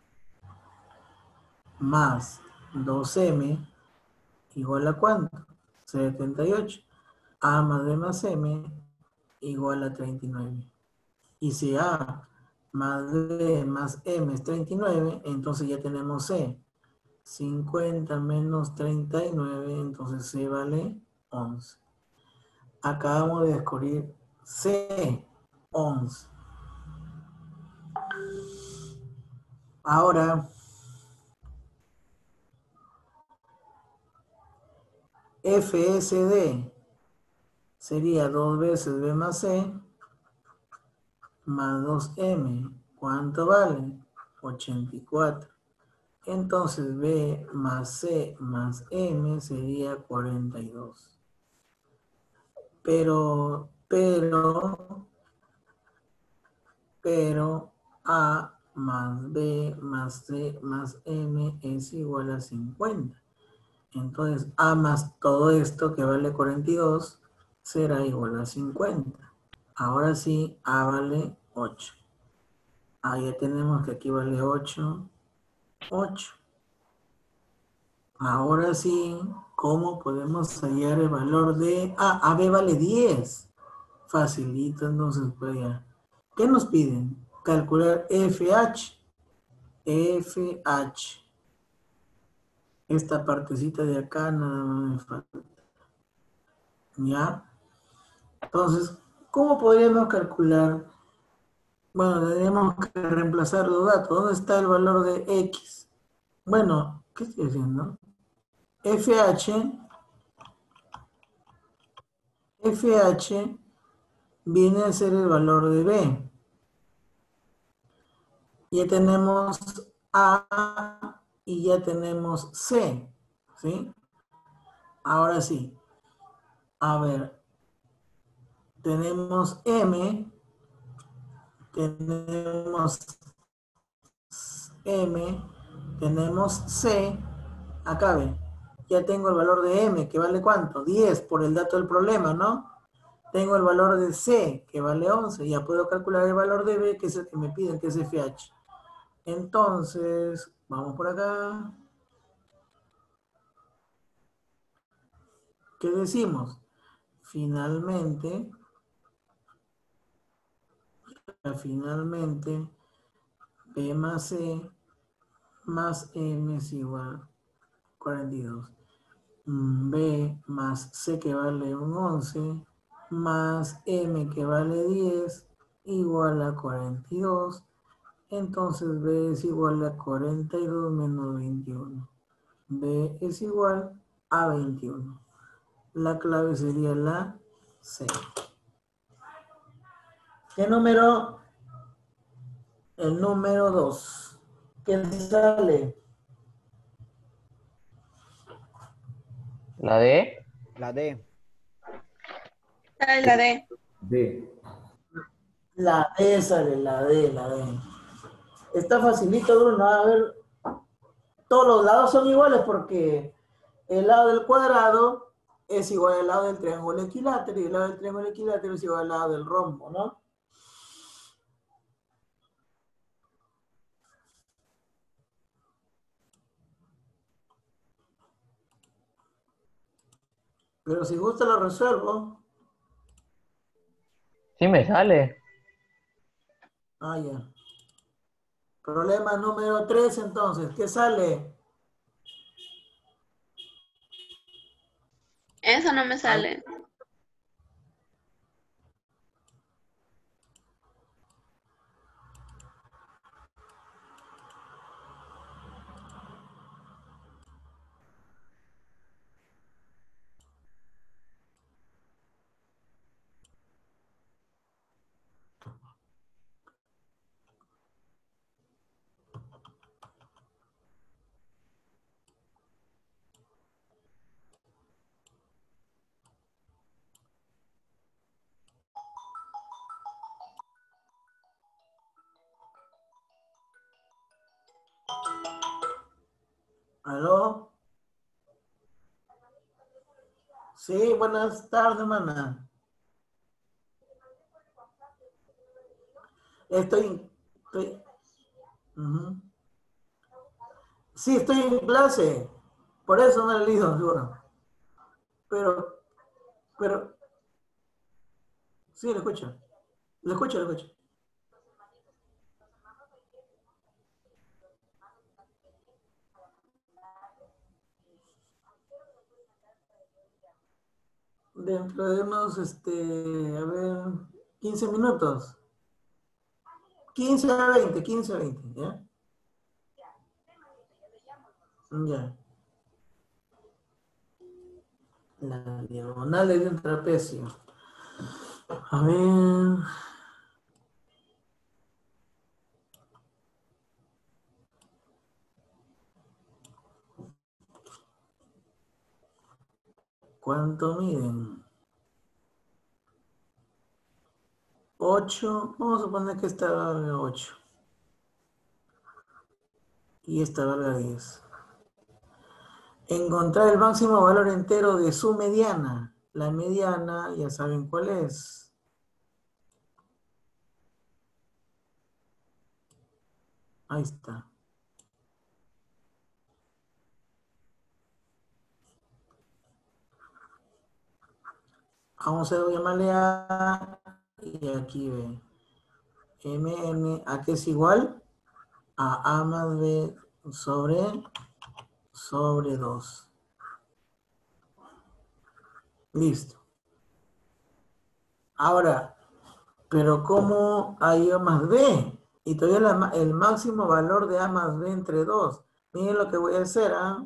más dos M, igual a ¿cuánto? setenta y ocho. A más B más M, igual a treinta y nueve. Y si A más B más M es treinta y nueve, entonces ya tenemos C. cincuenta menos treinta y nueve, entonces C vale once. Acabamos de descubrir C, once. Ahora, F S D sería dos veces B más C más dos M. ¿Cuánto vale? ochenta y cuatro. Entonces B más C más M sería cuarenta y dos. Pero, pero, pero A más B más C más M es igual a cincuenta. Entonces A más todo esto que vale cuarenta y dos será igual a cincuenta. Ahora sí, A vale ocho. Ah, ya tenemos que aquí vale ocho, ocho. Ahora sí, ¿cómo podemos hallar el valor de... Ah, A B vale diez. Facilito, entonces pues ya. ¿Qué nos piden? Calcular F H. F H. Esta partecita de acá nada más me falta. ¿Ya? Entonces, ¿cómo podríamos calcular? Bueno, tendríamos que reemplazar los datos. ¿Dónde está el valor de X? Bueno, ¿qué estoy haciendo? F H, F H viene a ser el valor de B. Ya tenemos A y ya tenemos C, ¿sí? Ahora sí. A ver, tenemos M, tenemos M, tenemos C, acá ve. Ya tengo el valor de M, que vale ¿cuánto? diez por el dato del problema, ¿no? Tengo el valor de C, que vale once. Ya puedo calcular el valor de B, que es el que me piden, que es F H. Entonces, vamos por acá. ¿Qué decimos? Finalmente, finalmente, B más C más M es igual a cuarenta y dos. B más C que vale un once más M que vale diez igual a cuarenta y dos. Entonces B es igual a cuarenta y dos menos veintiuno. B es igual a veintiuno. La clave sería la C. ¿Qué número? El número dos. ¿Qué sale? La D. La D. Sale la D. D. La D sale, la D, la D. Está facilito, Bruno. A ver, todos los lados son iguales porque el lado del cuadrado es igual al lado del triángulo equilátero y el lado del triángulo equilátero es igual al lado del rombo, ¿no? Pero si gusta lo resuelvo. Sí me sale. Ah, ya. Problema número tres, entonces. ¿Qué sale? Eso no me sale. ¿Aló? Sí, buenas tardes, hermana. Estoy, estoy, ujú. Sí, estoy en clase. Por eso no he leído, seguro. Pero, pero, sí, lo escucho. Lo escucho, lo escucho. Dentro de unos, este, a ver, quince minutos. quince a veinte, quince a veinte, ¿ya? Ya. La diagonal de un trapecio. A ver. ¿Cuánto miden? ocho. Vamos a suponer que esta valga ocho. Y esta valga diez. Encontrar el máximo valor entero de su mediana. La mediana, ya saben cuál es. Ahí está. Vamos a llamarle A y aquí B. M N, ¿a qué es igual? A A más B sobre, sobre dos. Listo. Ahora, pero ¿cómo hay A más B? Y todavía la, el máximo valor de A más B entre dos. Miren lo que voy a hacer, ¿ah?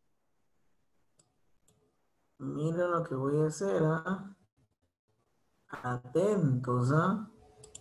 Miren lo que voy a hacer, ¿ah? Atentos, ¿ah?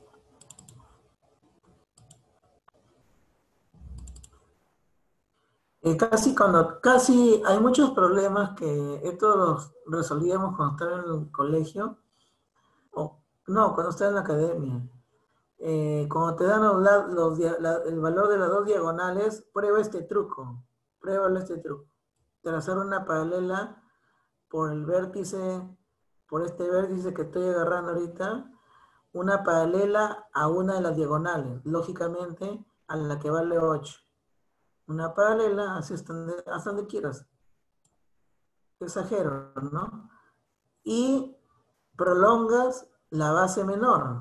Eh, casi cuando, casi hay muchos problemas que estos los resolvíamos cuando estaba en el colegio, o no, cuando estaba en la academia. Eh, cuando te dan los, la- los dia- la- el valor de las dos diagonales, prueba este truco, pruébalo este truco. Trazar una paralela por el vértice, por este vértice que estoy agarrando ahorita, una paralela a una de las diagonales, lógicamente a la que vale ocho. Una paralela hacia hasta donde, hasta donde quieras. Exagero, ¿no? Y prolongas la base menor.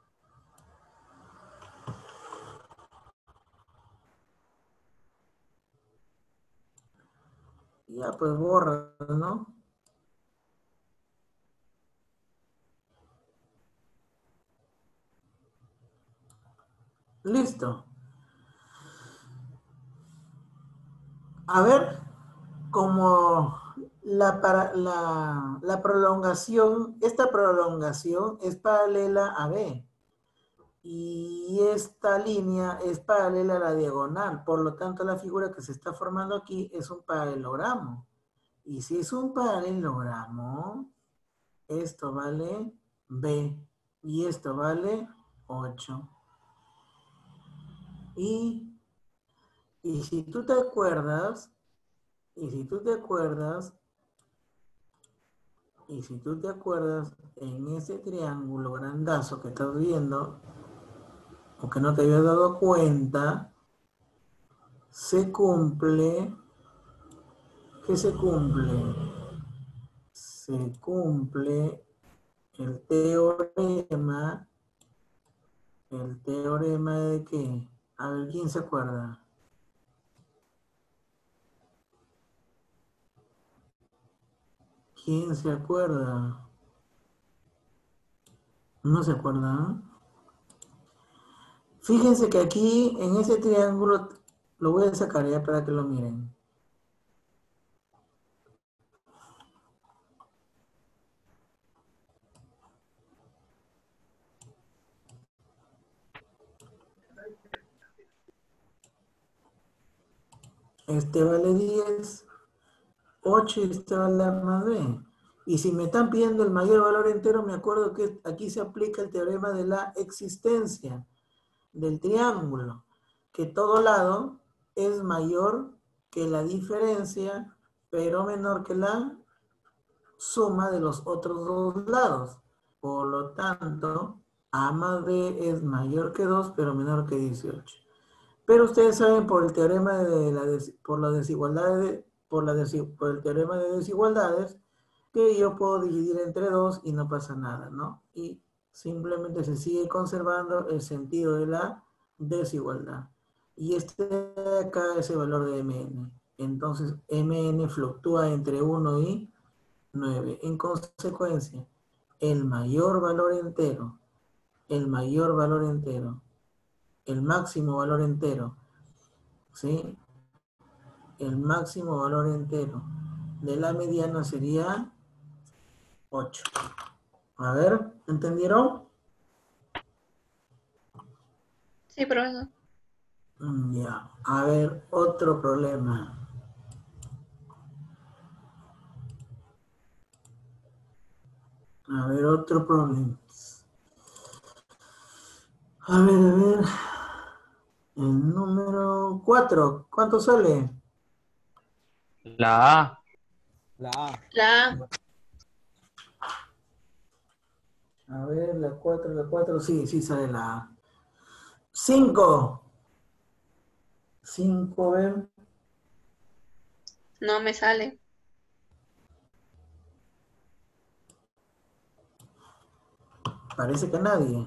Ya, pues borra, ¿no? Listo. A ver, como la, para, la, la prolongación, esta prolongación es paralela a B. Y esta línea es paralela a la diagonal. Por lo tanto, la figura que se está formando aquí es un paralelogramo. Y si es un paralelogramo, esto vale B y esto vale ocho. Y, y si tú te acuerdas, y si tú te acuerdas, y si tú te acuerdas, en ese triángulo grandazo que estás viendo, o que no te habías dado cuenta, se cumple, ¿qué se cumple? Se cumple el teorema, el teorema de qué? A ver, ¿quién se acuerda? ¿Quién se acuerda? ¿No se acuerda? Fíjense que aquí, en ese triángulo, lo voy a sacar ya para que lo miren. Este vale diez, ocho y este vale más B. Y si me están pidiendo el mayor valor entero, me acuerdo que aquí se aplica el teorema de la existencia del triángulo, que todo lado es mayor que la diferencia, pero menor que la suma de los otros dos lados. Por lo tanto, A más B es mayor que dos, pero menor que dieciocho. Pero ustedes saben por el teorema de la des, por la desigualdad de, por, la desi, por el teorema de desigualdades que yo puedo dividir entre dos y no pasa nada, ¿no? Y simplemente se sigue conservando el sentido de la desigualdad. Y este de acá es el valor de M N. Entonces M N fluctúa entre uno y nueve. En consecuencia, el mayor valor entero, el mayor valor entero, el máximo valor entero, ¿sí? El máximo valor entero de la mediana sería ocho. A ver, ¿entendieron? Sí, profesor. Mm, ya, a ver, otro problema. A ver, otro problema. A ver, a ver. El número cuatro, ¿cuánto sale? La A. La A. La A. A ver, la cuatro, la cuatro, sí, sí sale la A. cinco. cinco, a ver. No me sale. Parece que nadie.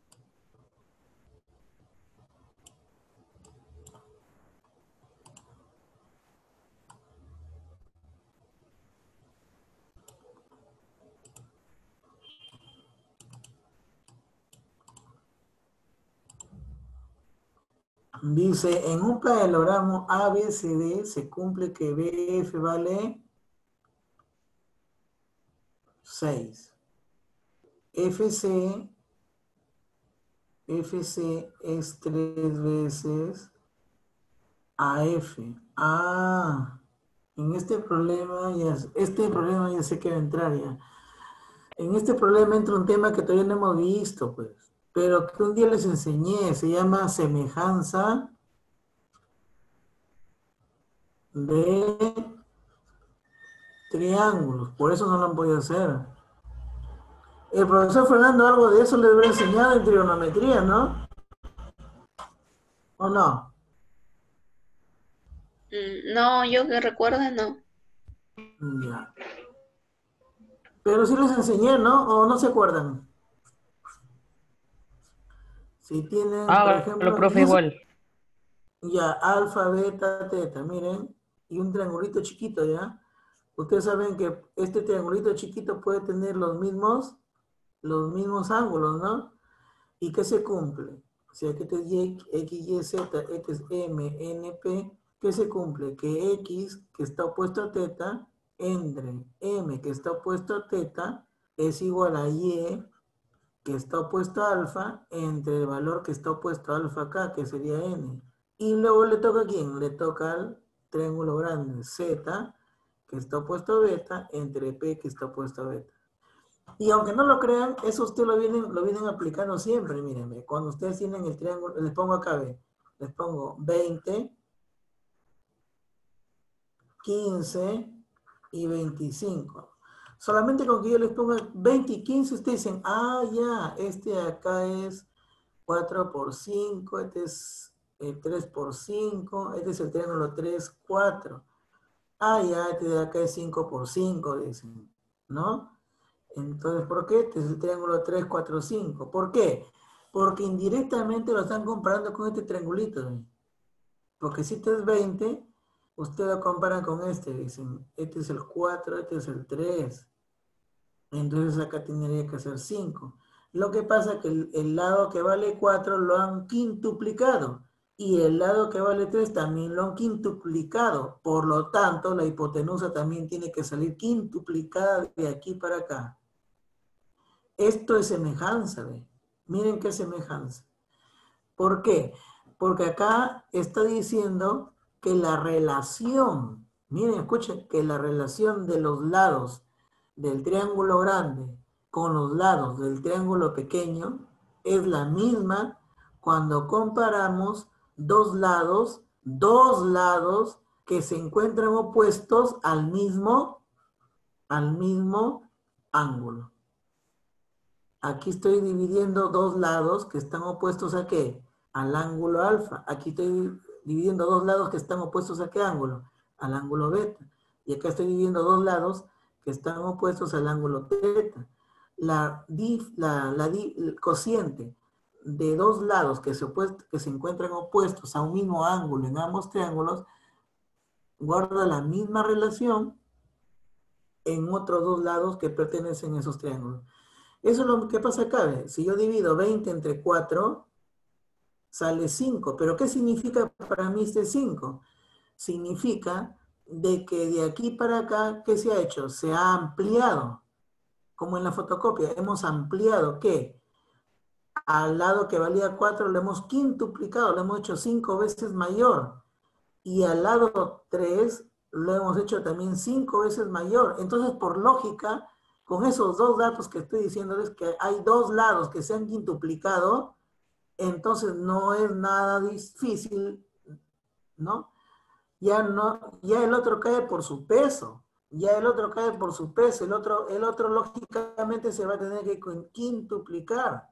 Dice, en un paralelogramo A B C D se cumple que B F vale seis. F C, F C es tres veces A F. Ah, en este problema ya, este problema ya sé que va a entrar ya. En este problema entra un tema que todavía no hemos visto, pues, pero que un día les enseñé, se llama semejanza de triángulos, por eso no lo han podido hacer. El profesor Fernando algo de eso le hubiera enseñado en trigonometría, ¿no? ¿O no? Mm, No, yo que recuerde, no. Ya. Pero sí les enseñé, ¿no? ¿O no se acuerdan? Si tienen, por Hágalo, ejemplo, profe, y eso- igual. ya, alfa, beta, teta, miren, y un triangulito chiquito, ¿ya? Ustedes saben que este triangulito chiquito puede tener los mismos, los mismos ángulos, ¿no? ¿Y qué se cumple? O sea, que este es y, X, Y, Z, este es M, N, P, ¿qué se cumple? Que X, que está opuesto a teta, entre M, que está opuesto a teta, es igual a Y, que está opuesto a alfa, entre el valor que está opuesto a alfa acá, que sería N. Y luego le toca a quién? Le toca al triángulo grande, Z, que está opuesto a beta, entre P, que está opuesto a beta. Y aunque no lo crean, eso ustedes lo vienen, lo vienen aplicando siempre, mírenme. Cuando ustedes tienen el triángulo, les pongo acá, ve, les pongo veinte, quince y veinticinco. Solamente con que yo les ponga veinte y quince, ustedes dicen, ah, ya, este de acá es cuatro por cinco, este es el tres por cinco, este es el triángulo tres, cuatro. Ah, ya, este de acá es cinco por cinco, dicen, ¿no? Entonces, ¿por qué? Este es el triángulo tres, cuatro, cinco. ¿Por qué? Porque indirectamente lo están comparando con este triangulito, ¿sí? Porque si este es veinte, ustedes lo comparan con este, dicen, este es el cuatro, este es el tres. Entonces acá tendría que ser cinco. Lo que pasa es que el, el lado que vale cuatro lo han quintuplicado y el lado que vale tres también lo han quintuplicado. Por lo tanto, la hipotenusa también tiene que salir quintuplicada de aquí para acá. Esto es semejanza, ¿ve? Miren qué semejanza. ¿Por qué? Porque acá está diciendo que la relación, miren, escuchen, que la relación de los lados del triángulo grande con los lados del triángulo pequeño es la misma cuando comparamos dos lados, dos lados que se encuentran opuestos al mismo, al mismo ángulo. Aquí estoy dividiendo dos lados que están opuestos a ¿qué? Al ángulo alfa. Aquí estoy dividiendo dos lados que están opuestos a ¿qué ángulo? Al ángulo beta. Y acá estoy dividiendo dos lados que están opuestos al ángulo teta. La, dif, la, la di, el cociente de dos lados que se, opuest, que se encuentran opuestos a un mismo ángulo en ambos triángulos guarda la misma relación en otros dos lados que pertenecen a esos triángulos. Eso es lo que pasa acá, ¿ve? Si yo divido veinte entre cuatro, sale cinco. ¿Pero qué significa para mí este cinco? Significa de que de aquí para acá, ¿qué se ha hecho? Se ha ampliado, como en la fotocopia. Hemos ampliado, ¿qué? Al lado que valía cuatro lo hemos quintuplicado, lo hemos hecho cinco veces mayor. Y al lado tres lo hemos hecho también cinco veces mayor. Entonces, por lógica, con esos dos datos que estoy diciéndoles que hay dos lados que se han quintuplicado, entonces no es nada difícil, ¿no? Ya no, ya el otro cae por su peso, ya el otro cae por su peso, el otro, el otro lógicamente se va a tener que quintuplicar.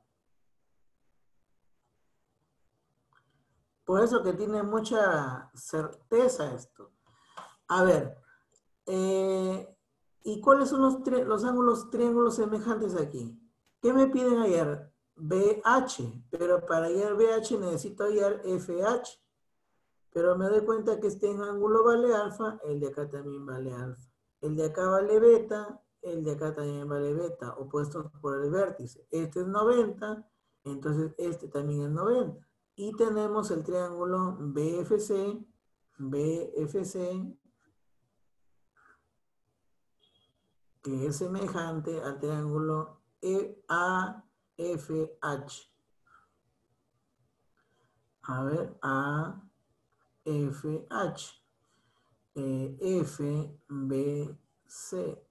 Por eso que tiene mucha certeza esto. A ver, eh, ¿y cuáles son los, los ángulos triángulos semejantes aquí? ¿Qué me piden hallar? B H, pero para hallar B H necesito hallar F H. Pero me doy cuenta que este ángulo vale alfa, el de acá también vale alfa. El de acá vale beta, el de acá también vale beta, opuestos por el vértice. Este es noventa, entonces este también es noventa. Y tenemos el triángulo B F C, B F C, que es semejante al triángulo A F H. A ver, A F H, eh, F B C.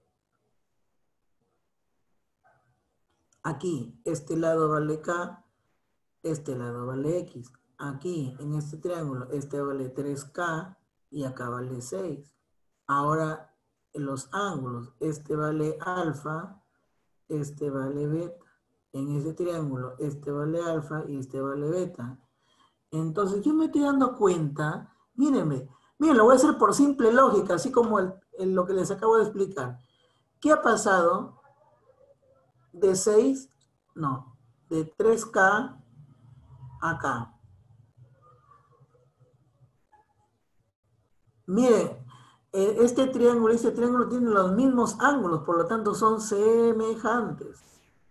Aquí, este lado vale K, este lado vale X. Aquí, en este triángulo, este vale tres K y acá vale seis. Ahora, en los ángulos, este vale alfa, este vale beta. En este triángulo, este vale alfa y este vale beta. Entonces, yo me estoy dando cuenta, mírenme, miren, lo voy a hacer por simple lógica, así como el, el, lo que les acabo de explicar. ¿Qué ha pasado de seis, no, de tres K acá? Miren, este triángulo y este triángulo tienen los mismos ángulos, por lo tanto son semejantes.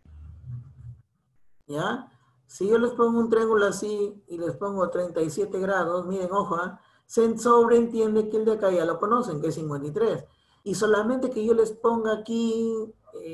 ¿Ya? Si yo les pongo un triángulo así y les pongo treinta y siete grados, miren, ojo, ¿eh? Se sobreentiende que el de acá ya lo conocen, que es cincuenta y tres. Y solamente que yo les ponga aquí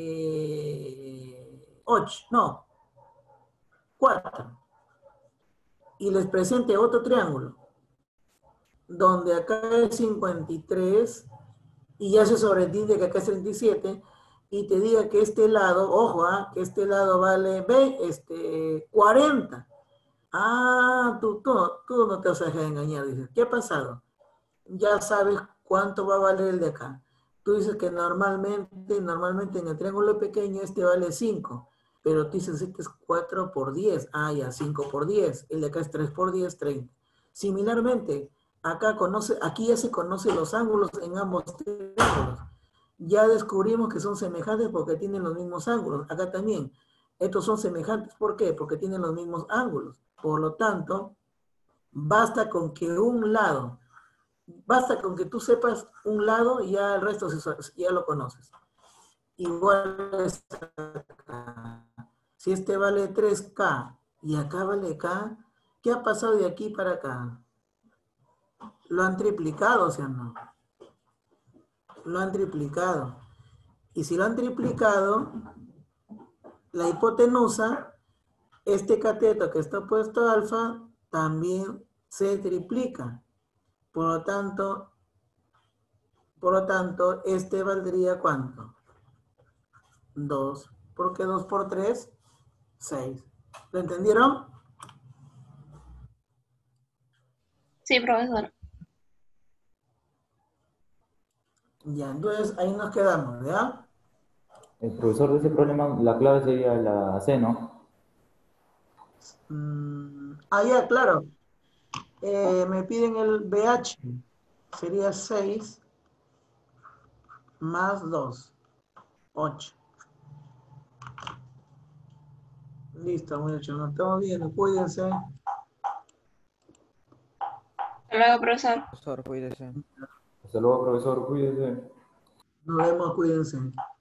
eh, ocho, no, cuatro. Y les presente otro triángulo, donde acá es cincuenta y tres y ya se sobreentiende que acá es treinta y siete, y te diga que este lado, ojo, ¿ah? Que este lado vale, ve, este, cuarenta. Ah, tú, tú, tú no te vas a dejar engañar, dices. ¿Qué ha pasado? Ya sabes cuánto va a valer el de acá. Tú dices que normalmente, normalmente en el triángulo pequeño este vale cinco, pero tú dices este es cuatro por diez. Ah, ya, cinco por diez. El de acá es tres por diez, treinta. Similarmente, acá conoce, aquí ya se conocen los ángulos en ambos triángulos. Ya descubrimos que son semejantes porque tienen los mismos ángulos. Acá también. Estos son semejantes. ¿Por qué? Porque tienen los mismos ángulos. Por lo tanto, basta con que un lado, basta con que tú sepas un lado y ya el resto ya lo conoces. Igual es acá. Si este vale tres K y acá vale K, ¿qué ha pasado de aquí para acá? Lo han triplicado, ¿sí o no? Lo han triplicado. Y si lo han triplicado, la hipotenusa, este cateto que está opuesto a alfa, también se triplica. Por lo tanto, por lo tanto, este valdría ¿cuánto? dos. ¿Por qué dos por tres? seis. ¿Lo entendieron? Sí, profesor. Ya, entonces ahí nos quedamos, ¿ya? El profesor de ese problema, la clave sería la C, ¿no? Mm, ah, ya, claro. Eh, me piden el B H. Sería seis más dos. ocho. Listo, muchachos. Nos estamos viendo. Cuídense. Hasta luego, profesor. Profesor, cuídese. Hasta luego, profesor, cuídese. Nos vemos, cuídense.